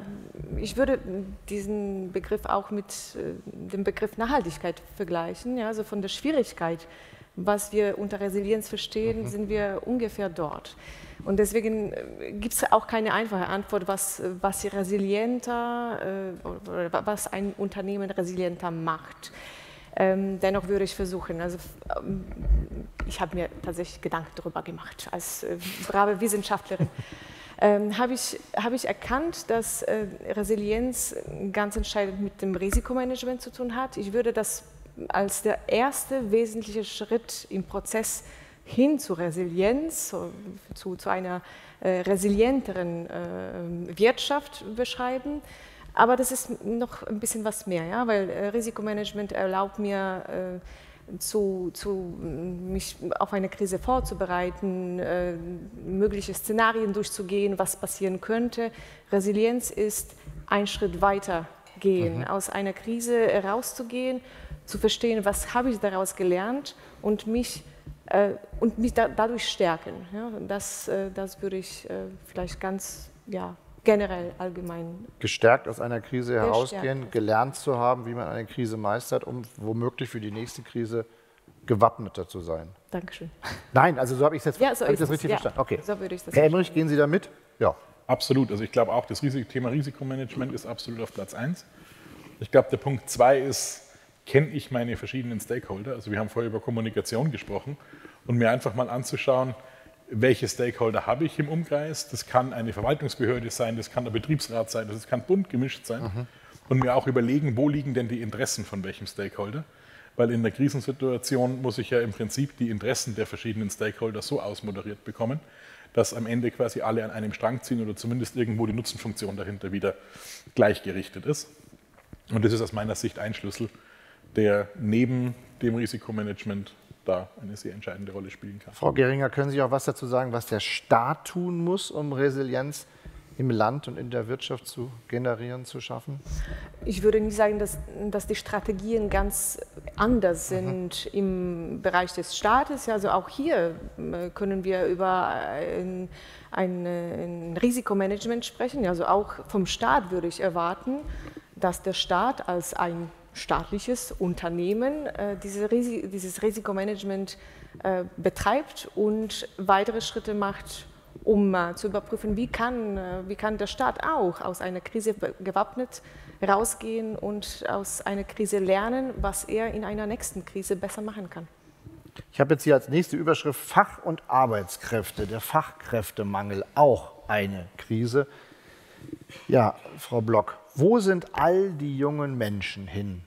ich würde diesen Begriff auch mit dem Begriff Nachhaltigkeit vergleichen. Ja, also von der Schwierigkeit, was wir unter Resilienz verstehen, mhm. sind wir ungefähr dort. Und deswegen gibt es auch keine einfache Antwort, was, was resilienter, oder was ein Unternehmen resilienter macht. Ähm, dennoch würde ich versuchen, also ähm, ich habe mir tatsächlich Gedanken darüber gemacht, als äh, brave Wissenschaftlerin, ähm, habe ich, hab ich erkannt, dass äh, Resilienz ganz entscheidend mit dem Risikomanagement zu tun hat. Ich würde das als der erste wesentliche Schritt im Prozess hin zu Resilienz, zu, zu einer äh, resilienteren äh, Wirtschaft beschreiben. Aber das ist noch ein bisschen was mehr, ja? Weil äh, Risikomanagement erlaubt mir, äh, zu, zu, mich auf eine Krise vorzubereiten, äh, mögliche Szenarien durchzugehen, was passieren könnte. Resilienz ist ein Schritt weiter gehen, mhm. aus einer Krise rauszugehen, zu verstehen, was habe ich daraus gelernt und mich, äh, und mich da, dadurch stärken. Ja? Das, äh, das würde ich äh, vielleicht ganz, ja, generell allgemein. Gestärkt aus einer Krise herausgehen, gelernt zu haben, wie man eine Krise meistert, um womöglich für die nächste Krise gewappneter zu sein. Dankeschön. Nein, also so habe ich es jetzt ja, so hab ich das richtig ja, verstanden. Okay. So würde ich das Herr Emmerich, gehen Sie da mit? Ja. Absolut. Also ich glaube auch, das Thema Risikomanagement ist absolut auf Platz eins. Ich glaube, der Punkt zwei ist, kenne ich meine verschiedenen Stakeholder? Also wir haben vorher über Kommunikation gesprochen und mir einfach mal anzuschauen, welche Stakeholder habe ich im Umkreis. Das kann eine Verwaltungsbehörde sein, das kann der Betriebsrat sein, das kann bunt gemischt sein. Mhm. Und mir auch überlegen, wo liegen denn die Interessen von welchem Stakeholder. Weil in der Krisensituation muss ich ja im Prinzip die Interessen der verschiedenen Stakeholder so ausmoderiert bekommen, dass am Ende quasi alle an einem Strang ziehen oder zumindest irgendwo die Nutzenfunktion dahinter wieder gleichgerichtet ist. Und das ist aus meiner Sicht ein Schlüssel, der neben dem Risikomanagement da eine sehr entscheidende Rolle spielen kann. Frau Geringer, können Sie auch was dazu sagen, was der Staat tun muss, um Resilienz im Land und in der Wirtschaft zu generieren, zu schaffen? Ich würde nicht sagen, dass, dass die Strategien ganz anders sind mhm. im Bereich des Staates. Also auch hier können wir über ein, ein, ein Risikomanagement sprechen. Also auch vom Staat würde ich erwarten, dass der Staat als ein staatliches Unternehmen äh, diese Risi dieses Risikomanagement äh, betreibt und weitere Schritte macht, um äh, zu überprüfen, wie kann, äh, wie kann der Staat auch aus einer Krise gewappnet rausgehen und aus einer Krise lernen, was er in einer nächsten Krise besser machen kann. Ich habe jetzt hier als nächste Überschrift Fach- und Arbeitskräfte, der Fachkräftemangel, auch eine Krise. Ja, Frau Block, wo sind all die jungen Menschen hin,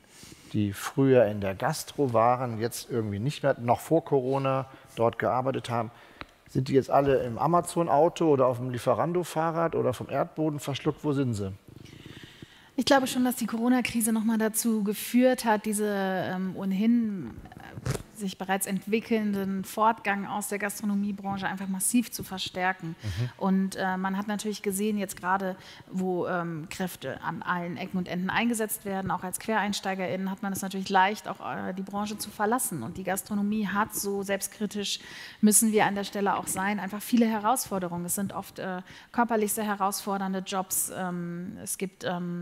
die früher in der Gastro waren, jetzt irgendwie nicht mehr, noch vor Corona dort gearbeitet haben, sind die jetzt alle im Amazon-Auto oder auf dem Lieferando-Fahrrad oder vom Erdboden verschluckt? Wo sind sie? Ich glaube schon, dass die Corona-Krise nochmal dazu geführt hat, diese ähm, ohnehin äh, sich bereits entwickelnden Fortgang aus der Gastronomiebranche einfach massiv zu verstärken. Mhm. Und äh, man hat natürlich gesehen, jetzt gerade, wo ähm, Kräfte an allen Ecken und Enden eingesetzt werden, auch als QuereinsteigerInnen, hat man es natürlich leicht, auch äh, die Branche zu verlassen. Und die Gastronomie hat, so selbstkritisch müssen wir an der Stelle auch sein, einfach viele Herausforderungen. Es sind oft äh, körperlich sehr herausfordernde Jobs. Ähm, es gibt ähm,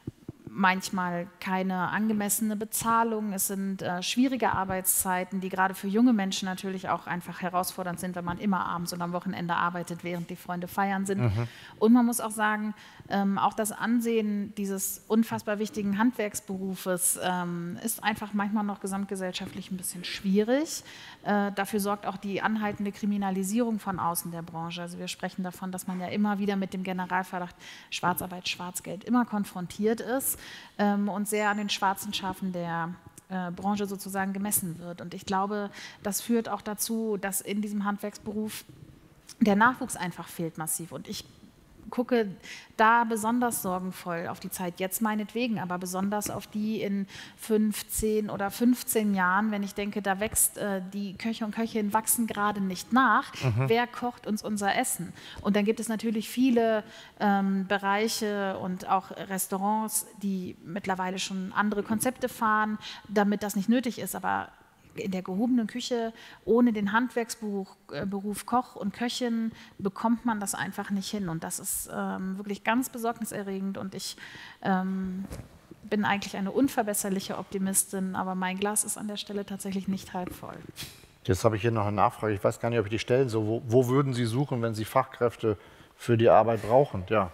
manchmal keine angemessene Bezahlung. Es sind äh, schwierige Arbeitszeiten, die gerade für junge Menschen natürlich auch einfach herausfordernd sind, wenn man immer abends und am Wochenende arbeitet, während die Freunde feiern sind. Mhm. Und man muss auch sagen, ähm, auch das Ansehen dieses unfassbar wichtigen Handwerksberufes ähm, ist einfach manchmal noch gesamtgesellschaftlich ein bisschen schwierig. Äh, dafür sorgt auch die anhaltende Kriminalisierung von außen der Branche. Also wir sprechen davon, dass man ja immer wieder mit dem Generalverdacht Schwarzarbeit, Schwarzgeld immer konfrontiert ist ähm, und sehr an den schwarzen Schafen der äh, Branche sozusagen gemessen wird. Und ich glaube, das führt auch dazu, dass in diesem Handwerksberuf der Nachwuchs einfach fehlt massiv. Und ich gucke da besonders sorgenvoll auf die Zeit jetzt meinetwegen, aber besonders auf die in fünfzehn oder fünfzehn Jahren, wenn ich denke, da wächst, äh, die Köche und Köchinnen wachsen gerade nicht nach. Mhm. Wer kocht uns unser Essen? Und dann gibt es natürlich viele ähm, Bereiche und auch Restaurants, die mittlerweile schon andere Konzepte fahren, damit das nicht nötig ist, aber in der gehobenen Küche ohne den Handwerksberuf äh, Beruf Koch und Köchin bekommt man das einfach nicht hin. Und das ist ähm, wirklich ganz besorgniserregend. Und ich ähm, bin eigentlich eine unverbesserliche Optimistin, aber mein Glas ist an der Stelle tatsächlich nicht halb voll. Jetzt habe ich hier noch eine Nachfrage. Ich weiß gar nicht, ob ich die stellen soll. Wo, wo würden Sie suchen, wenn Sie Fachkräfte für die Arbeit brauchen? Ja.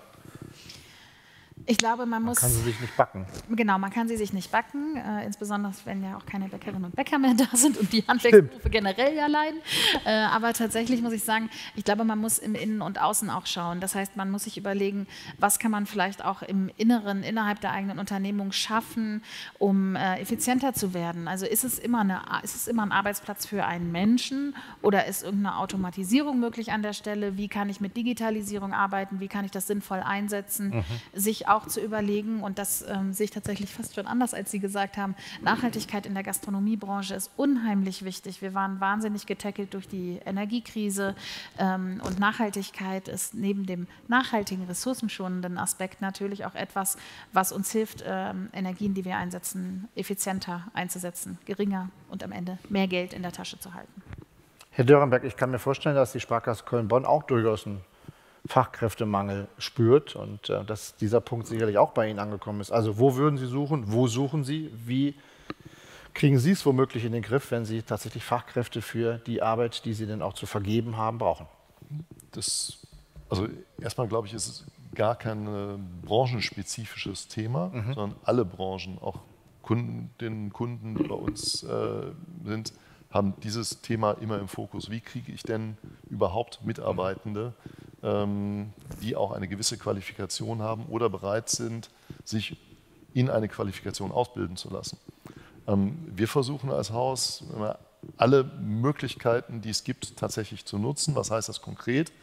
Ich glaube, man, man muss... kann sie sich nicht backen. Genau, man kann sie sich nicht backen, äh, insbesondere wenn ja auch keine Bäckerinnen und Bäcker mehr da sind und die Handwerksberufe generell ja leiden. Äh, aber tatsächlich muss ich sagen, ich glaube, man muss im Innen und Außen auch schauen. Das heißt, man muss sich überlegen, was kann man vielleicht auch im Inneren, innerhalb der eigenen Unternehmung schaffen, um äh, effizienter zu werden. Also ist es, immer eine, ist es immer ein Arbeitsplatz für einen Menschen oder ist irgendeine Automatisierung möglich an der Stelle? Wie kann ich mit Digitalisierung arbeiten? Wie kann ich das sinnvoll einsetzen? Mhm. Sich auch zu überlegen, und das ähm, sehe ich tatsächlich fast schon anders, als Sie gesagt haben, Nachhaltigkeit in der Gastronomiebranche ist unheimlich wichtig. Wir waren wahnsinnig getackelt durch die Energiekrise ähm, und Nachhaltigkeit ist neben dem nachhaltigen, ressourcenschonenden Aspekt natürlich auch etwas, was uns hilft, ähm, Energien, die wir einsetzen, effizienter einzusetzen, geringer und am Ende mehr Geld in der Tasche zu halten. Herr Dörenberg, ich kann mir vorstellen, dass die Sparkasse Köln-Bonn auch durchaus ein Fachkräftemangel spürt und äh, dass dieser Punkt sicherlich auch bei Ihnen angekommen ist. Also wo würden Sie suchen, wo suchen Sie, wie kriegen Sie es womöglich in den Griff, wenn Sie tatsächlich Fachkräfte für die Arbeit, die Sie denn auch zu vergeben haben, brauchen? Das, also erstmal glaube ich, ist es gar kein äh, branchenspezifisches Thema, mhm. sondern alle Branchen, auch Kundinnen, Kunden, die bei uns äh, sind, haben dieses Thema immer im Fokus. Wie kriege ich denn überhaupt Mitarbeitende, ähm, die auch eine gewisse Qualifikation haben oder bereit sind, sich in eine Qualifikation ausbilden zu lassen? Ähm, wir versuchen als Haus immer alle Möglichkeiten, die es gibt, tatsächlich zu nutzen. Was heißt das konkret?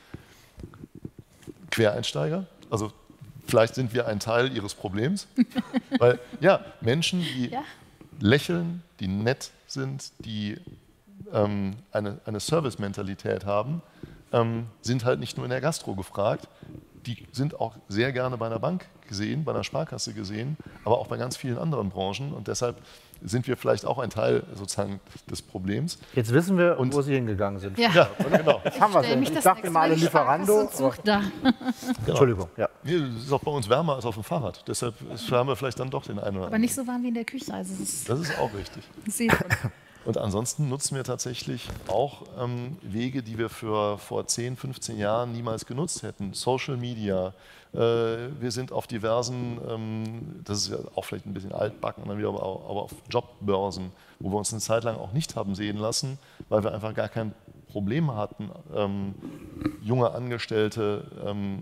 Quereinsteiger, also vielleicht sind wir ein Teil ihres Problems, weil ja, Menschen, die ja. lächeln, die nett sind, die ähm, eine, eine Service-Mentalität haben, ähm, sind halt nicht nur in der Gastro gefragt, die sind auch sehr gerne bei einer Bank gesehen, bei einer Sparkasse gesehen, aber auch bei ganz vielen anderen Branchen und deshalb sind wir vielleicht auch ein Teil sozusagen des Problems. Jetzt wissen wir, und wo Sie hingegangen sind. Ja, ja genau. Jetzt haben wir es. Ich dachte mal Lieferando. Da. Entschuldigung. Ja. Es ist auch bei uns wärmer als auf dem Fahrrad. Deshalb haben wir vielleicht dann doch den einen oder anderen. Aber nicht so warm wie in der Küche. Also das, ist das ist auch richtig. Und ansonsten nutzen wir tatsächlich auch ähm, Wege, die wir für vor zehn, fünfzehn Jahren niemals genutzt hätten. Social Media. Äh, wir sind auf diversen, ähm, das ist ja auch vielleicht ein bisschen altbacken, dann wieder, aber, aber auf Jobbörsen, wo wir uns eine Zeit lang auch nicht haben sehen lassen, weil wir einfach gar kein Problem hatten, ähm, junge Angestellte ähm,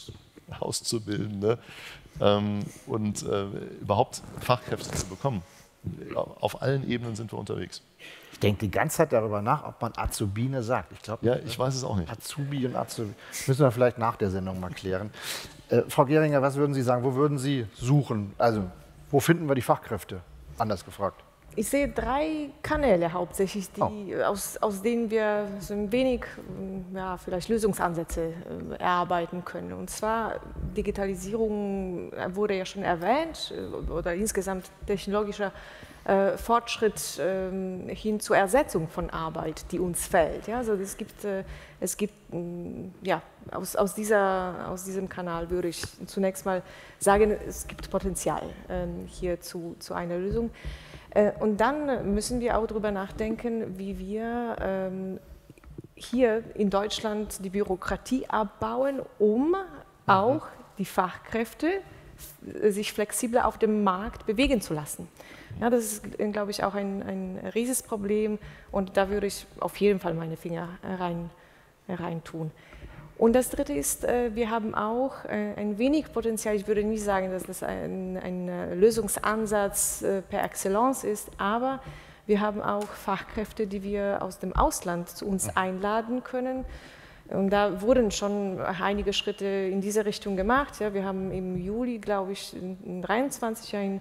Auszubildende ähm, und äh, überhaupt Fachkräfte zu bekommen. auf allen Ebenen sind wir unterwegs. Ich denke die ganze Zeit darüber nach, ob man Azubine sagt. Ich glaube, ja, ich weiß es auch nicht. Azubi und Azubi. Müssen wir vielleicht nach der Sendung mal klären. Äh, Frau Gehringer, was würden Sie sagen? Wo würden Sie suchen? Also, wo finden wir die Fachkräfte? Anders gefragt. Ich sehe drei Kanäle hauptsächlich, die, oh. aus, aus denen wir so ein wenig ja, vielleicht Lösungsansätze äh, erarbeiten können. Und zwar Digitalisierung wurde ja schon erwähnt oder insgesamt technologischer äh, Fortschritt äh, hin zur Ersetzung von Arbeit, die uns fällt. Ja, also es gibt, äh, es gibt ja, aus, aus, dieser, aus diesem Kanal würde ich zunächst mal sagen, es gibt Potenzial äh, hier zu, zu einer Lösung. Und dann müssen wir auch darüber nachdenken, wie wir ähm, hier in Deutschland die Bürokratie abbauen, um auch die Fachkräfte sich flexibler auf dem Markt bewegen zu lassen. Ja, das ist, glaube ich, auch ein, ein riesiges Problem und da würde ich auf jeden Fall meine Finger rein, rein tun. Und das Dritte ist, wir haben auch ein wenig Potenzial, ich würde nicht sagen, dass das ein, ein Lösungsansatz per Excellence ist, aber wir haben auch Fachkräfte, die wir aus dem Ausland zu uns einladen können. Und da wurden schon einige Schritte in diese Richtung gemacht. Ja, wir haben im Juli, glaube ich, in dreiundzwanzig ein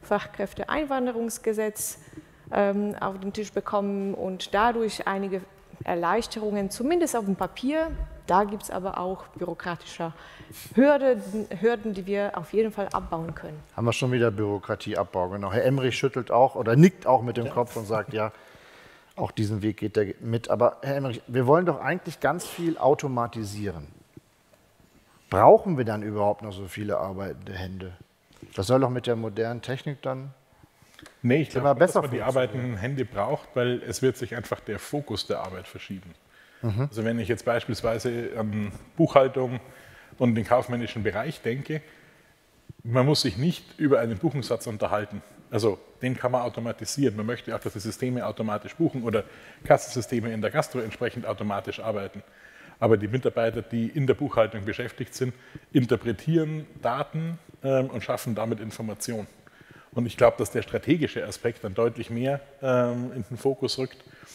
Fachkräfteeinwanderungsgesetz ähm, auf den Tisch bekommen und dadurch einige Erleichterungen, zumindest auf dem Papier. Da gibt es aber auch bürokratische Hürden, Hürden, die wir auf jeden Fall abbauen können. Haben wir schon wieder Bürokratieabbau, genau. Herr Emmerich schüttelt auch oder nickt auch mit dem ja. Kopf und sagt, ja, auch diesen Weg geht er mit. Aber Herr Emmerich, wir wollen doch eigentlich ganz viel automatisieren. Brauchen wir dann überhaupt noch so viele arbeitende Hände? Das soll doch mit der modernen Technik dann Nee, ich glaube, dass man die arbeitenden Hände braucht, weil es wird sich einfach der Fokus der Arbeit verschieben. Mhm. Also wenn ich jetzt beispielsweise an Buchhaltung und den kaufmännischen Bereich denke, man muss sich nicht über einen Buchungssatz unterhalten. Also den kann man automatisieren. Man möchte auch, dass die Systeme automatisch buchen oder Kassensysteme in der Gastro entsprechend automatisch arbeiten. Aber die Mitarbeiter, die in der Buchhaltung beschäftigt sind, interpretieren Daten ähm, und schaffen damit Information. Und ich glaube, dass der strategische Aspekt dann deutlich mehr ähm, in den Fokus rückt,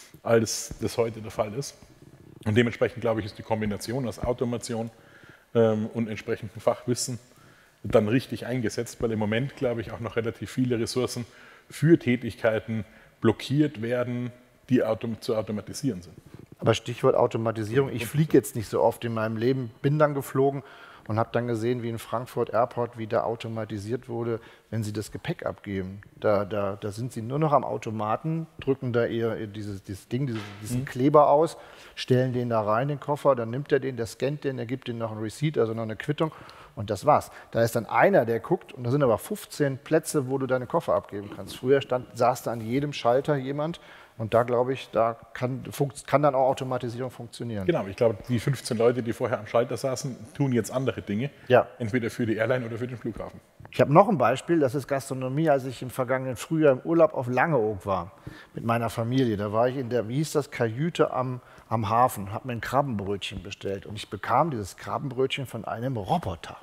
als das heute der Fall ist. Und dementsprechend, glaube ich, ist die Kombination aus Automation ähm, und entsprechendem Fachwissen dann richtig eingesetzt, weil im Moment, glaube ich, auch noch relativ viele Ressourcen für Tätigkeiten blockiert werden, die autom- zu automatisieren sind. Aber Stichwort Automatisierung, ich fliege jetzt nicht so oft in meinem Leben, bin dann geflogen und habe dann gesehen, wie in Frankfurt Airport wieder automatisiert wurde, wenn Sie das Gepäck abgeben. Da, da, da sind Sie nur noch am Automaten, drücken da ihr dieses, dieses Ding, dieses, diesen mhm. Kleber aus, stellen den da rein, den Koffer, dann nimmt er den, der scannt den, der gibt den noch ein Receipt, also noch eine Quittung und das war's. Da ist dann einer, der guckt und da sind aber fünfzehn Plätze, wo du deine Koffer abgeben kannst. Früher stand, saß da an jedem Schalter jemand. Und da glaube ich, da kann, kann dann auch Automatisierung funktionieren. Genau, ich glaube, die fünfzehn Leute, die vorher am Schalter saßen, tun jetzt andere Dinge. Ja. Entweder für die Airline oder für den Flughafen. Ich habe noch ein Beispiel, das ist Gastronomie, als ich im vergangenen Frühjahr im Urlaub auf Langeoog war mit meiner Familie. Da war ich in der, wie hieß das, Kajüte am, am Hafen, habe mir ein Krabbenbrötchen bestellt. Und ich bekam dieses Krabbenbrötchen von einem Roboter.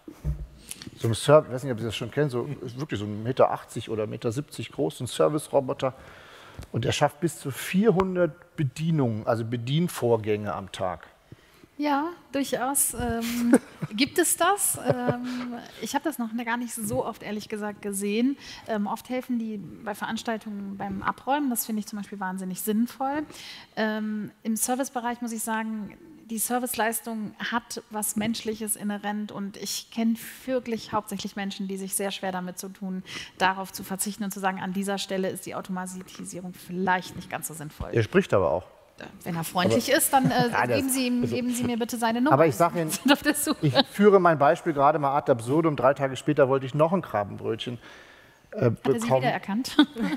So ein Service, ich weiß nicht, ob Sie das schon kennen, so, wirklich so ein Meter achtzig oder Meter siebzig groß, so ein Service-Roboter. Und er schafft bis zu vierhundert Bedienungen, also Bedienvorgänge am Tag. Ja, durchaus ähm, gibt es das. Ähm, ich habe das noch gar nicht so oft, ehrlich gesagt, gesehen. Ähm, oft helfen die bei Veranstaltungen beim Abräumen. Das finde ich zum Beispiel wahnsinnig sinnvoll. Ähm, im Servicebereich muss ich sagen, die Serviceleistung hat was Menschliches inhärent und ich kenne wirklich hauptsächlich Menschen, die sich sehr schwer damit zu tun, darauf zu verzichten und zu sagen, an dieser Stelle ist die Automatisierung vielleicht nicht ganz so sinnvoll. Er spricht aber auch. Wenn er freundlich aber, ist, dann äh, ja, geben, Sie ihm, geben Sie mir bitte seine Nummer. Aber ich sage Ihnen, ich führe mein Beispiel gerade mal ad absurdum. Drei Tage später wollte ich noch ein Krabbenbrötchen äh, Hat bekommen. er Sie wiedererkannt?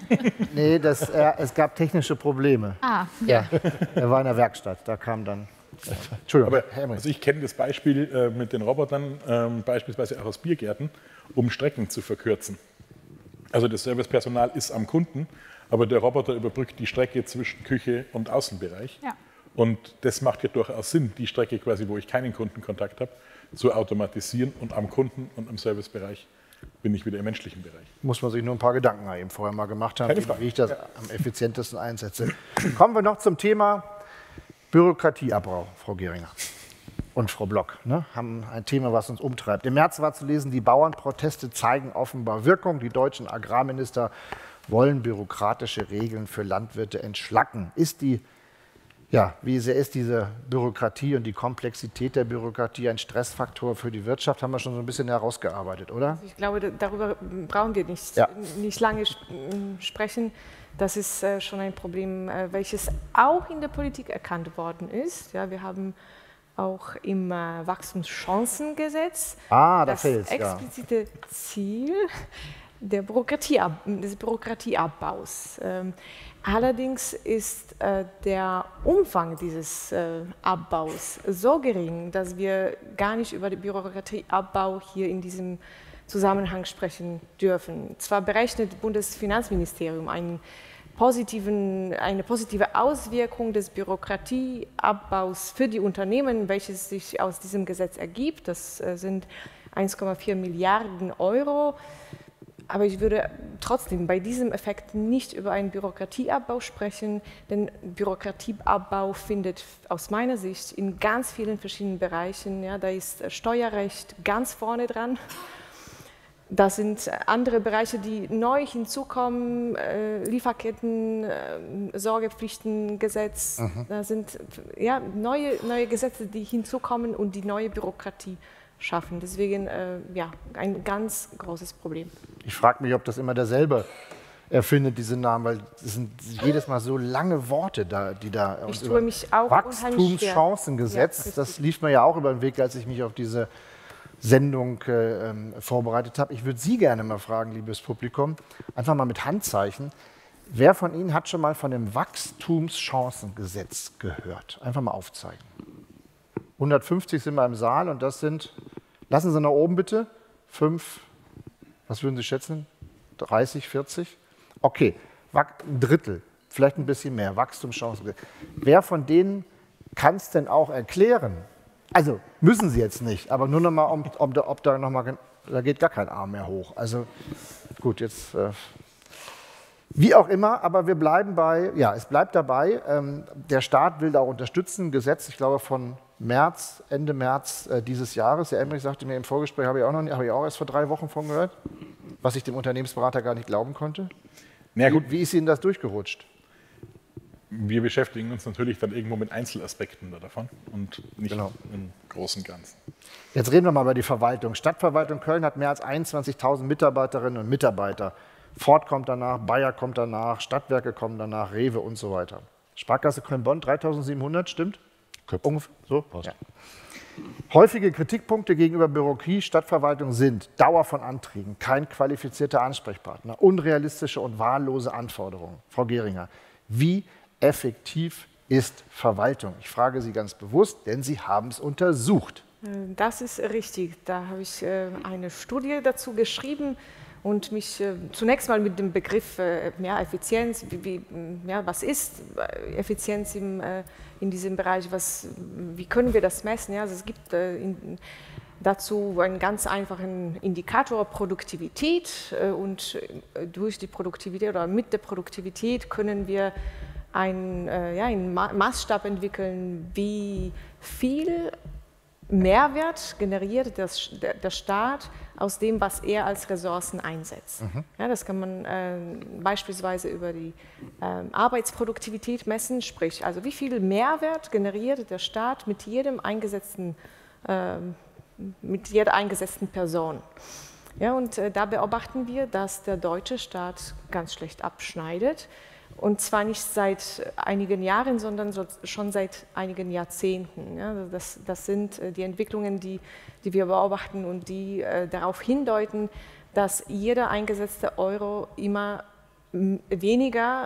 Nee, das, äh, es gab technische Probleme. Ah, ja. ja. Er war in der Werkstatt, da kam dann... Entschuldigung. Aber, also ich kenne das Beispiel äh, mit den Robotern, ähm, beispielsweise auch aus Biergärten, um Strecken zu verkürzen. Also das Servicepersonal ist am Kunden, aber der Roboter überbrückt die Strecke zwischen Küche und Außenbereich. Ja. Und das macht ja durchaus Sinn, die Strecke quasi, wo ich keinen Kundenkontakt habe, zu automatisieren und am Kunden und am Servicebereich bin ich wieder im menschlichen Bereich. Muss man sich nur ein paar Gedanken eben vorher mal gemacht haben, Keine Frage. wie ich das am effizientesten einsetze. Kommen wir noch zum Thema Bürokratieabbau, Frau Geringer und Frau Block. Ne, haben ein Thema, was uns umtreibt. Im März war zu lesen, die Bauernproteste zeigen offenbar Wirkung. Die deutschen Agrarminister wollen bürokratische Regeln für Landwirte entschlacken. Ist die, ja, wie sehr ist diese Bürokratie und die Komplexität der Bürokratie ein Stressfaktor für die Wirtschaft? Haben wir schon so ein bisschen herausgearbeitet, oder? Ich glaube, darüber brauchen wir nicht, Ja. nicht lange sprechen. Das ist äh, schon ein Problem, äh, welches auch in der Politik erkannt worden ist. Ja, wir haben auch im äh, Wachstumschancengesetz Ah, da das fehlt's, ja. explizite Ziel der Bürokratieab des Bürokratieabbaus. Ähm, allerdings ist äh, der Umfang dieses äh, Abbaus so gering, dass wir gar nicht über den Bürokratieabbau hier in diesem Zusammenhang sprechen dürfen. Zwar berechnet das Bundesfinanzministerium einen positiven, eine positive Auswirkung des Bürokratieabbaus für die Unternehmen, welches sich aus diesem Gesetz ergibt. Das äh, sind eins Komma vier Milliarden Euro. Aber ich würde trotzdem bei diesem Effekt nicht über einen Bürokratieabbau sprechen, denn Bürokratieabbau findet aus meiner Sicht in ganz vielen verschiedenen Bereichen, ja, da ist Steuerrecht ganz vorne dran. Das sind andere Bereiche, die neu hinzukommen, äh, Lieferketten, äh, Sorgepflichtengesetz, mhm. da sind ja, neue, neue Gesetze, die hinzukommen und die neue Bürokratie schaffen. Deswegen äh, ja, ein ganz großes Problem. Ich frage mich, ob das immer derselbe erfindet, diese Namen, weil es sind jedes Mal so lange Worte, da, die da... Ich tue mich auch Wachstumschancengesetz, ja, das lief mir ja auch über den Weg, als ich mich auf diese Sendung äh, vorbereitet habe. Ich würde Sie gerne mal fragen, liebes Publikum, einfach mal mit Handzeichen, wer von Ihnen hat schon mal von dem Wachstumschancengesetz gehört? Einfach mal aufzeigen. hundertfünfzig sind wir im Saal und das sind, lassen Sie nach oben bitte, fünf, was würden Sie schätzen? dreißig, vierzig? Okay, ein Drittel, vielleicht ein bisschen mehr, Wachstumschancen. Wer von denen kann es denn auch erklären? Also müssen Sie jetzt nicht, aber nur noch mal, um, um, ob da noch mal, da geht gar kein Arm mehr hoch. Also gut, jetzt äh, wie auch immer, aber wir bleiben bei, ja, es bleibt dabei, ähm, der Staat will da auch unterstützen, Gesetz, ich glaube von März, Ende März äh, dieses Jahres. Herr Emmerich sagte mir im Vorgespräch, habe ich auch noch nicht, habe ich auch erst vor drei Wochen von gehört, was ich dem Unternehmensberater gar nicht glauben konnte. Na gut. Wie, wie ist Ihnen das durchgerutscht? Wir beschäftigen uns natürlich dann irgendwo mit Einzelaspekten davon und nicht Genau. im großen und Ganzen. Jetzt reden wir mal über die Verwaltung. Stadtverwaltung Köln hat mehr als einundzwanzigtausend Mitarbeiterinnen und Mitarbeiter. Ford kommt danach, Bayer kommt danach, Stadtwerke kommen danach, Rewe und so weiter. Sparkasse Köln-Bonn dreitausendsiebenhundert, stimmt? Köpfe. Ungefähr so? Ja. Häufige Kritikpunkte gegenüber Bürokratie, Stadtverwaltung sind Dauer von Anträgen, kein qualifizierter Ansprechpartner, unrealistische und wahllose Anforderungen. Frau Geringer, wie effektiv ist Verwaltung? Ich frage Sie ganz bewusst, denn Sie haben es untersucht. Das ist richtig. Da habe ich äh, eine Studie dazu geschrieben und mich äh, zunächst mal mit dem Begriff äh, ja, Effizienz, wie, wie, ja, was ist Effizienz im, äh, in diesem Bereich, was, wie können wir das messen? Ja, also es gibt äh, in, dazu einen ganz einfachen Indikator Produktivität äh, und äh, durch die Produktivität oder mit der Produktivität können wir einen, äh, ja, einen Ma Maßstab entwickeln, wie viel Mehrwert generiert das, der, der Staat aus dem, was er als Ressourcen einsetzt. Mhm. Ja, das kann man äh, beispielsweise über die äh, Arbeitsproduktivität messen, sprich, also wie viel Mehrwert generiert der Staat mit jedem eingesetzten, äh, mit jeder eingesetzten Person. Ja, und äh, da beobachten wir, dass der deutsche Staat ganz schlecht abschneidet. Und zwar nicht seit einigen Jahren, sondern so, schon seit einigen Jahrzehnten. Ja, das, das sind die Entwicklungen, die, die wir beobachten und die äh, darauf hindeuten, dass jeder eingesetzte Euro immer weniger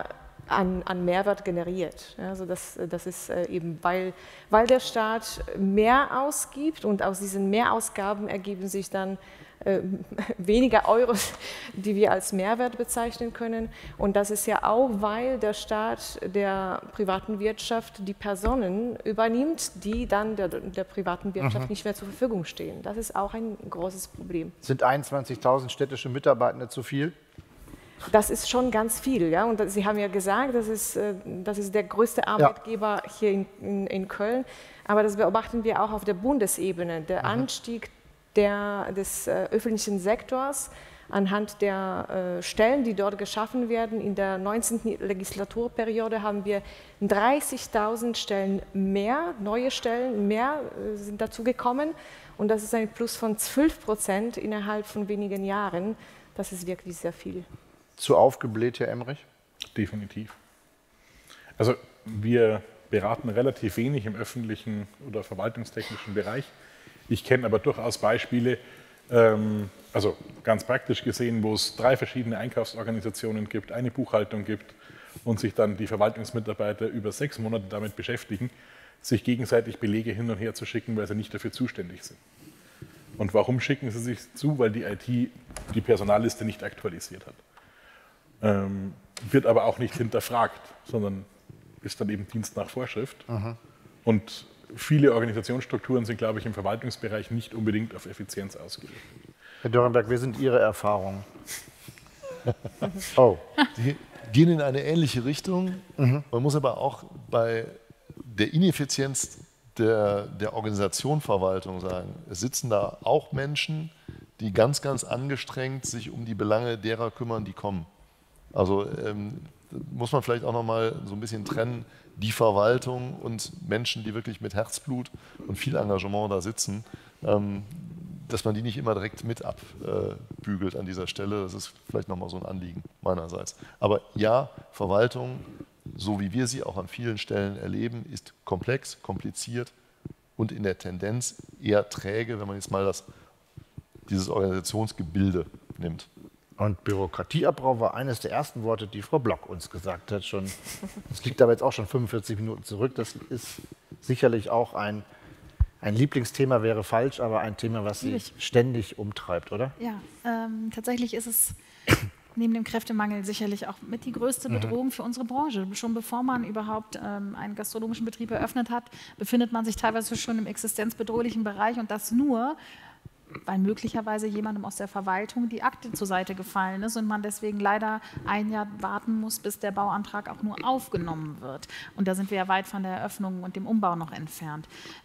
an, an Mehrwert generiert. Also das, das ist eben, weil, weil der Staat mehr ausgibt und aus diesen Mehrausgaben ergeben sich dann äh, weniger Euros, die wir als Mehrwert bezeichnen können. Und das ist ja auch, weil der Staat der privaten Wirtschaft die Personen übernimmt, die dann der, der privaten Wirtschaft mhm. nicht mehr zur Verfügung stehen. Das ist auch ein großes Problem. Sind einundzwanzigtausend städtische Mitarbeitende zu viel? Das ist schon ganz viel, ja. Und Sie haben ja gesagt, das ist, das ist der größte Arbeitgeber ja. hier in, in, in Köln. Aber das beobachten wir auch auf der Bundesebene. Der mhm. Anstieg der, des äh, öffentlichen Sektors anhand der äh, Stellen, die dort geschaffen werden. In der neunzehnten Legislaturperiode haben wir dreißigtausend Stellen mehr, neue Stellen mehr äh, sind dazugekommen. Und das ist ein Plus von zwölf Prozent innerhalb von wenigen Jahren. Das ist wirklich sehr viel. Zu aufgebläht, Herr Emrich? Definitiv. Also wir beraten relativ wenig im öffentlichen oder verwaltungstechnischen Bereich. Ich kenne aber durchaus Beispiele, ähm, also ganz praktisch gesehen, wo es drei verschiedene Einkaufsorganisationen gibt, eine Buchhaltung gibt und sich dann die Verwaltungsmitarbeiter über sechs Monate damit beschäftigen, sich gegenseitig Belege hin und her zu schicken, weil sie nicht dafür zuständig sind. Und warum schicken sie sich zu? Weil die I T die Personalliste nicht aktualisiert hat. Ähm, wird aber auch nicht hinterfragt, sondern ist dann eben Dienst nach Vorschrift. Aha. Und viele Organisationsstrukturen sind, glaube ich, im Verwaltungsbereich nicht unbedingt auf Effizienz ausgelegt. Herr Dörrenberg, wie sind Ihre Erfahrungen? oh. Die gehen in eine ähnliche Richtung. Mhm. Man muss aber auch bei der Ineffizienz der, der Organisation Verwaltung sagen, es sitzen da auch Menschen, die ganz, ganz angestrengt sich um die Belange derer kümmern, die kommen. Also ähm, muss man vielleicht auch noch mal so ein bisschen trennen, die Verwaltung und Menschen, die wirklich mit Herzblut und viel Engagement da sitzen, ähm, dass man die nicht immer direkt mit abbügelt an dieser Stelle. Das ist vielleicht noch mal so ein Anliegen meinerseits. Aber ja, Verwaltung, so wie wir sie auch an vielen Stellen erleben, ist komplex, kompliziert und in der Tendenz eher träge, wenn man jetzt mal das, dieses Organisationsgebilde nimmt. Und Bürokratieabbau war eines der ersten Worte, die Frau Block uns gesagt hat. Schon, das liegt aber jetzt auch schon fünfundvierzig Minuten zurück. Das ist sicherlich auch ein, ein Lieblingsthema, wäre falsch, aber ein Thema, was Sie ständig umtreibt, oder? Ja, ähm, tatsächlich ist es neben dem Kräftemangel sicherlich auch mit die größte Bedrohung mhm. für unsere Branche. Schon bevor man überhaupt ähm, einen gastronomischen Betrieb eröffnet hat, befindet man sich teilweise schon im existenzbedrohlichen Bereich und das nur, weil möglicherweise jemandem aus der Verwaltung die Akte zur Seite gefallen ist und man deswegen leider ein Jahr warten muss, bis der Bauantrag auch nur aufgenommen wird. Und da sind wir ja weit von der Eröffnung und dem Umbau noch entfernt.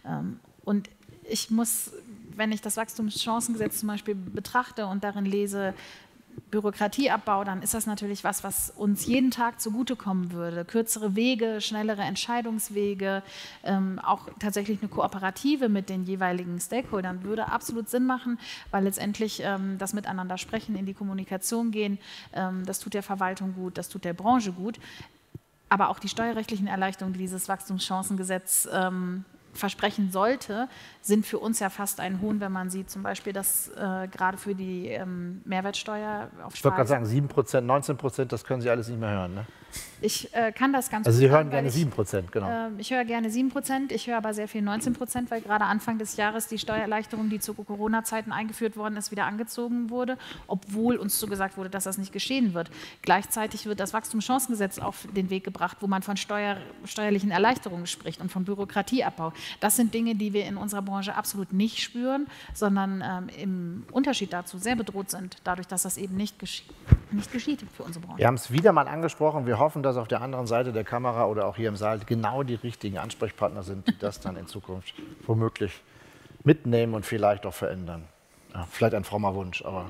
Und ich muss, wenn ich das Wachstumschancengesetz zum Beispiel betrachte und darin lese, Bürokratieabbau, dann ist das natürlich was, was uns jeden Tag zugutekommen würde. Kürzere Wege, schnellere Entscheidungswege, ähm, auch tatsächlich eine Kooperative mit den jeweiligen Stakeholdern würde absolut Sinn machen, weil letztendlich ähm, das Miteinander sprechen, in die Kommunikation gehen, ähm, das tut der Verwaltung gut, das tut der Branche gut. Aber auch die steuerrechtlichen Erleichterungen, die dieses Wachstumschancengesetz ähm, versprechen sollte, sind für uns ja fast ein Hohn, wenn man sieht, zum Beispiel, dass äh, gerade für die ähm, Mehrwertsteuer auf Ich wollte gerade sagen, sieben Prozent, neunzehn Prozent, das können Sie alles nicht mehr hören, ne? Ich äh, kann das ganz Also gut Sie hören an, gerne ich, sieben Prozent, genau. Äh, ich höre gerne sieben Prozent, ich höre aber sehr viel neunzehn Prozent, weil gerade Anfang des Jahres die Steuererleichterung, die zu Corona-Zeiten eingeführt worden ist, wieder angezogen wurde, obwohl uns zugesagt wurde, dass das nicht geschehen wird. Gleichzeitig wird das Wachstumschancengesetz auf den Weg gebracht, wo man von Steuer, steuerlichen Erleichterungen spricht und von Bürokratieabbau. Das sind Dinge, die wir in unserer Branche absolut nicht spüren, sondern ähm, im Unterschied dazu sehr bedroht sind, dadurch, dass das eben nicht geschieht, nicht geschieht für unsere Branche. Wir haben es wieder mal angesprochen. Wir hoffen, dass auf der anderen Seite der Kamera oder auch hier im Saal genau die richtigen Ansprechpartner sind, die das dann in Zukunft womöglich mitnehmen und vielleicht auch verändern. Ja, vielleicht ein frommer Wunsch, aber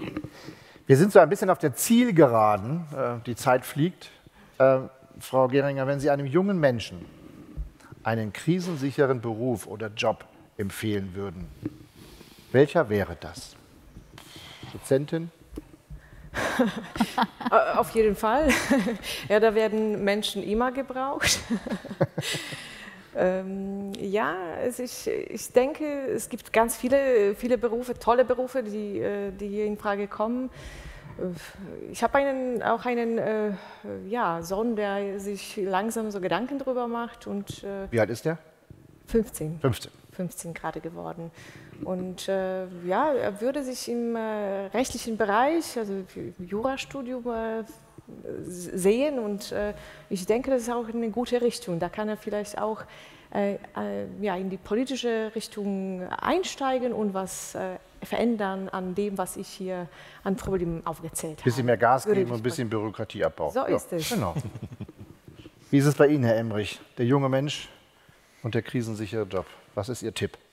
wir sind so ein bisschen auf der Zielgeraden. Die Zeit fliegt. Äh, Frau Gehringer, wenn Sie einem jungen Menschen einen krisensicheren Beruf oder Job empfehlen würden, welcher wäre das? Dozentin? Auf jeden Fall. Ja, da werden Menschen immer gebraucht. ähm, ja, also ich, ich denke, es gibt ganz viele, viele Berufe, tolle Berufe, die, die hier in Frage kommen. ich habe einen, auch einen äh, ja, Sohn, der sich langsam so Gedanken drüber macht. Und, äh, Wie alt ist der? fünfzehn. fünfzehn. fünfzehn gerade geworden. Und äh, ja, er würde sich im äh, rechtlichen Bereich, also im Jurastudium, äh, sehen. Und äh, ich denke, das ist auch eine gute Richtung. Da kann er vielleicht auch äh, äh, ja, in die politische Richtung einsteigen und was äh, verändern an dem, was ich hier an Problemen aufgezählt habe. Ein bisschen mehr Gas Würde geben und mich ein bisschen Bürokratieabbau. So ist es. Genau. Wie ist es bei Ihnen, Herr Emrich? Der junge Mensch und der krisensichere Job. Was ist Ihr Tipp?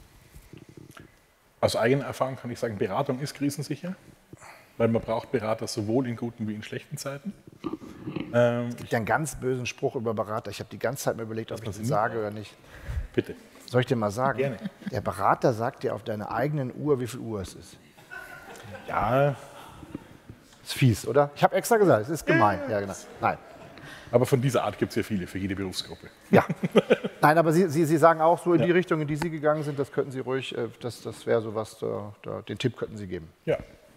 Aus eigener Erfahrung kann ich sagen, Beratung ist krisensicher, weil man braucht Berater sowohl in guten wie in schlechten Zeiten. Ähm, Es gibt ja einen ganz bösen Spruch über Berater. Ich habe die ganze Zeit mir überlegt, ob ich das sage oder nicht. bitte. Soll ich dir mal sagen? Gerne. Der Berater sagt dir auf deiner eigenen Uhr, wie viel Uhr es ist. Ja, Ist fies, oder? Ich habe extra gesagt, es ist gemein. Ja, genau. Nein. aber von dieser Art gibt es ja viele, für jede Berufsgruppe. Ja. Nein, aber Sie, Sie, Sie sagen auch so in die Richtung, in die Sie gegangen sind, das könnten Sie ruhig, äh, das, das wäre so was, da, da, den Tipp könnten Sie geben. Ja.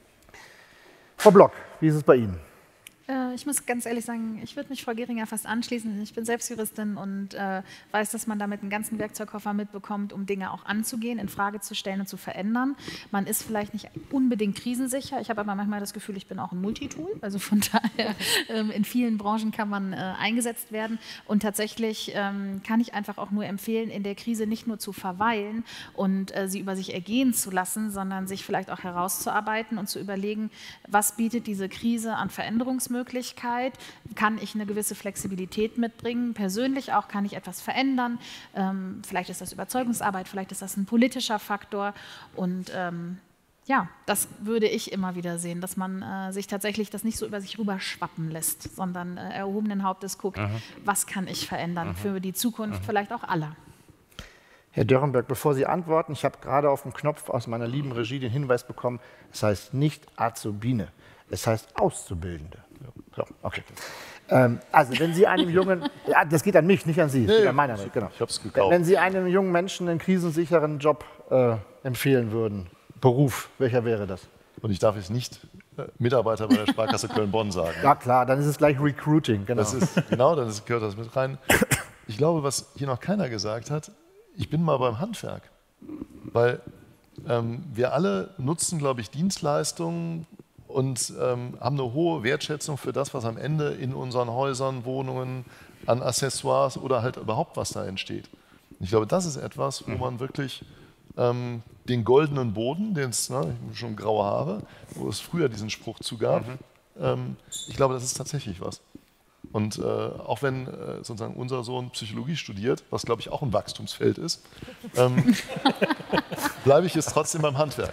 Frau Block, wie ist es bei Ihnen? Äh, ich muss ganz ehrlich sagen, ich würde mich Frau Geringer fast anschließen. Ich bin selbst Juristin und äh, weiß, dass man damit einen ganzen Werkzeugkoffer mitbekommt, um Dinge auch anzugehen, in Frage zu stellen und zu verändern. Man ist vielleicht nicht unbedingt krisensicher. Ich habe aber manchmal das Gefühl, ich bin auch ein Multitool. Also von daher, ähm, in vielen Branchen kann man äh, eingesetzt werden. Und tatsächlich ähm, kann ich einfach auch nur empfehlen, in der Krise nicht nur zu verweilen und äh, sie über sich ergehen zu lassen, sondern sich vielleicht auch herauszuarbeiten und zu überlegen, was bietet diese Krise an Veränderungsmöglichkeiten. Möglichkeit, kann ich eine gewisse Flexibilität mitbringen, persönlich auch, kann ich etwas verändern, ähm, vielleicht ist das Überzeugungsarbeit, vielleicht ist das ein politischer Faktor und ähm, ja, das würde ich immer wieder sehen, dass man äh, sich tatsächlich das nicht so über sich rüberschwappen lässt, sondern äh, erhobenen Hauptes guckt, mhm. was kann ich verändern mhm. für die Zukunft mhm. vielleicht auch aller. Herr Dörrenberg, bevor Sie antworten, ich habe gerade auf dem Knopf aus meiner lieben Regie den Hinweis bekommen, es heißt nicht Azubine, es heißt Auszubildende. So, okay. Ähm, also wenn Sie einem jungen, ja, das geht an mich, nicht an Sie, das geht an meiner Welt, genau. Ich habe es gekauft. Wenn Sie einem jungen Menschen einen krisensicheren Job äh, empfehlen würden, Beruf, welcher wäre das? Und ich darf jetzt nicht äh, Mitarbeiter bei der Sparkasse Köln-Bonn sagen. Ja klar, dann ist es gleich Recruiting, genau. Das ist, genau, dann ist, gehört das mit rein. Ich glaube, was hier noch keiner gesagt hat, ich bin mal beim Handwerk. Weil ähm, wir alle nutzen, glaube ich, Dienstleistungen und ähm, haben eine hohe Wertschätzung für das, was am Ende in unseren Häusern, Wohnungen, an Accessoires oder halt überhaupt was da entsteht. Und ich glaube, das ist etwas, wo man wirklich ähm, den goldenen Boden, den es, ne, schon graue Haare, wo es früher diesen Spruch zu gab, mhm. ähm, ich glaube, das ist tatsächlich was. Und äh, auch wenn äh, sozusagen unser Sohn Psychologie studiert, was glaube ich auch ein Wachstumsfeld ist, ähm, bleibe ich jetzt trotzdem beim Handwerk.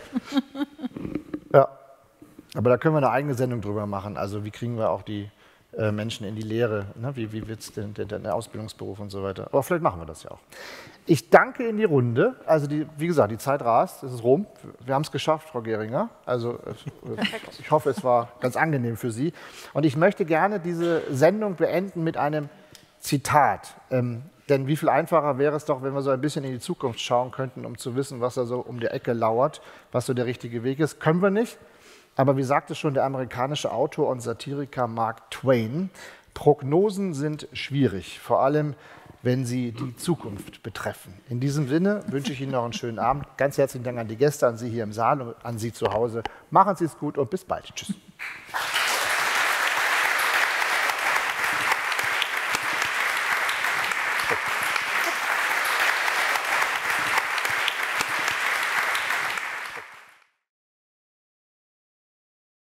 Ja. Aber da können wir eine eigene Sendung drüber machen. Also wie kriegen wir auch die äh, Menschen in die Lehre? Ne? Wie, wie wird es denn der, der Ausbildungsberuf und so weiter? Aber vielleicht machen wir das ja auch. Ich danke in die Runde. Also die, wie gesagt, die Zeit rast. Es ist rum. Wir haben es geschafft, Frau Geringer. Also äh, ich hoffe, es war ganz angenehm für Sie. Und ich möchte gerne diese Sendung beenden mit einem Zitat. Ähm, denn wie viel einfacher wäre es doch, wenn wir so ein bisschen in die Zukunft schauen könnten, um zu wissen, was da so um die Ecke lauert, was so der richtige Weg ist. Können wir nicht. Aber wie sagte schon der amerikanische Autor und Satiriker Mark Twain, Prognosen sind schwierig, vor allem wenn sie die Zukunft betreffen. In diesem Sinne wünsche ich Ihnen noch einen schönen Abend. Ganz herzlichen Dank an die Gäste, an Sie hier im Saal und an Sie zu Hause. Machen Sie es gut und bis bald. Tschüss.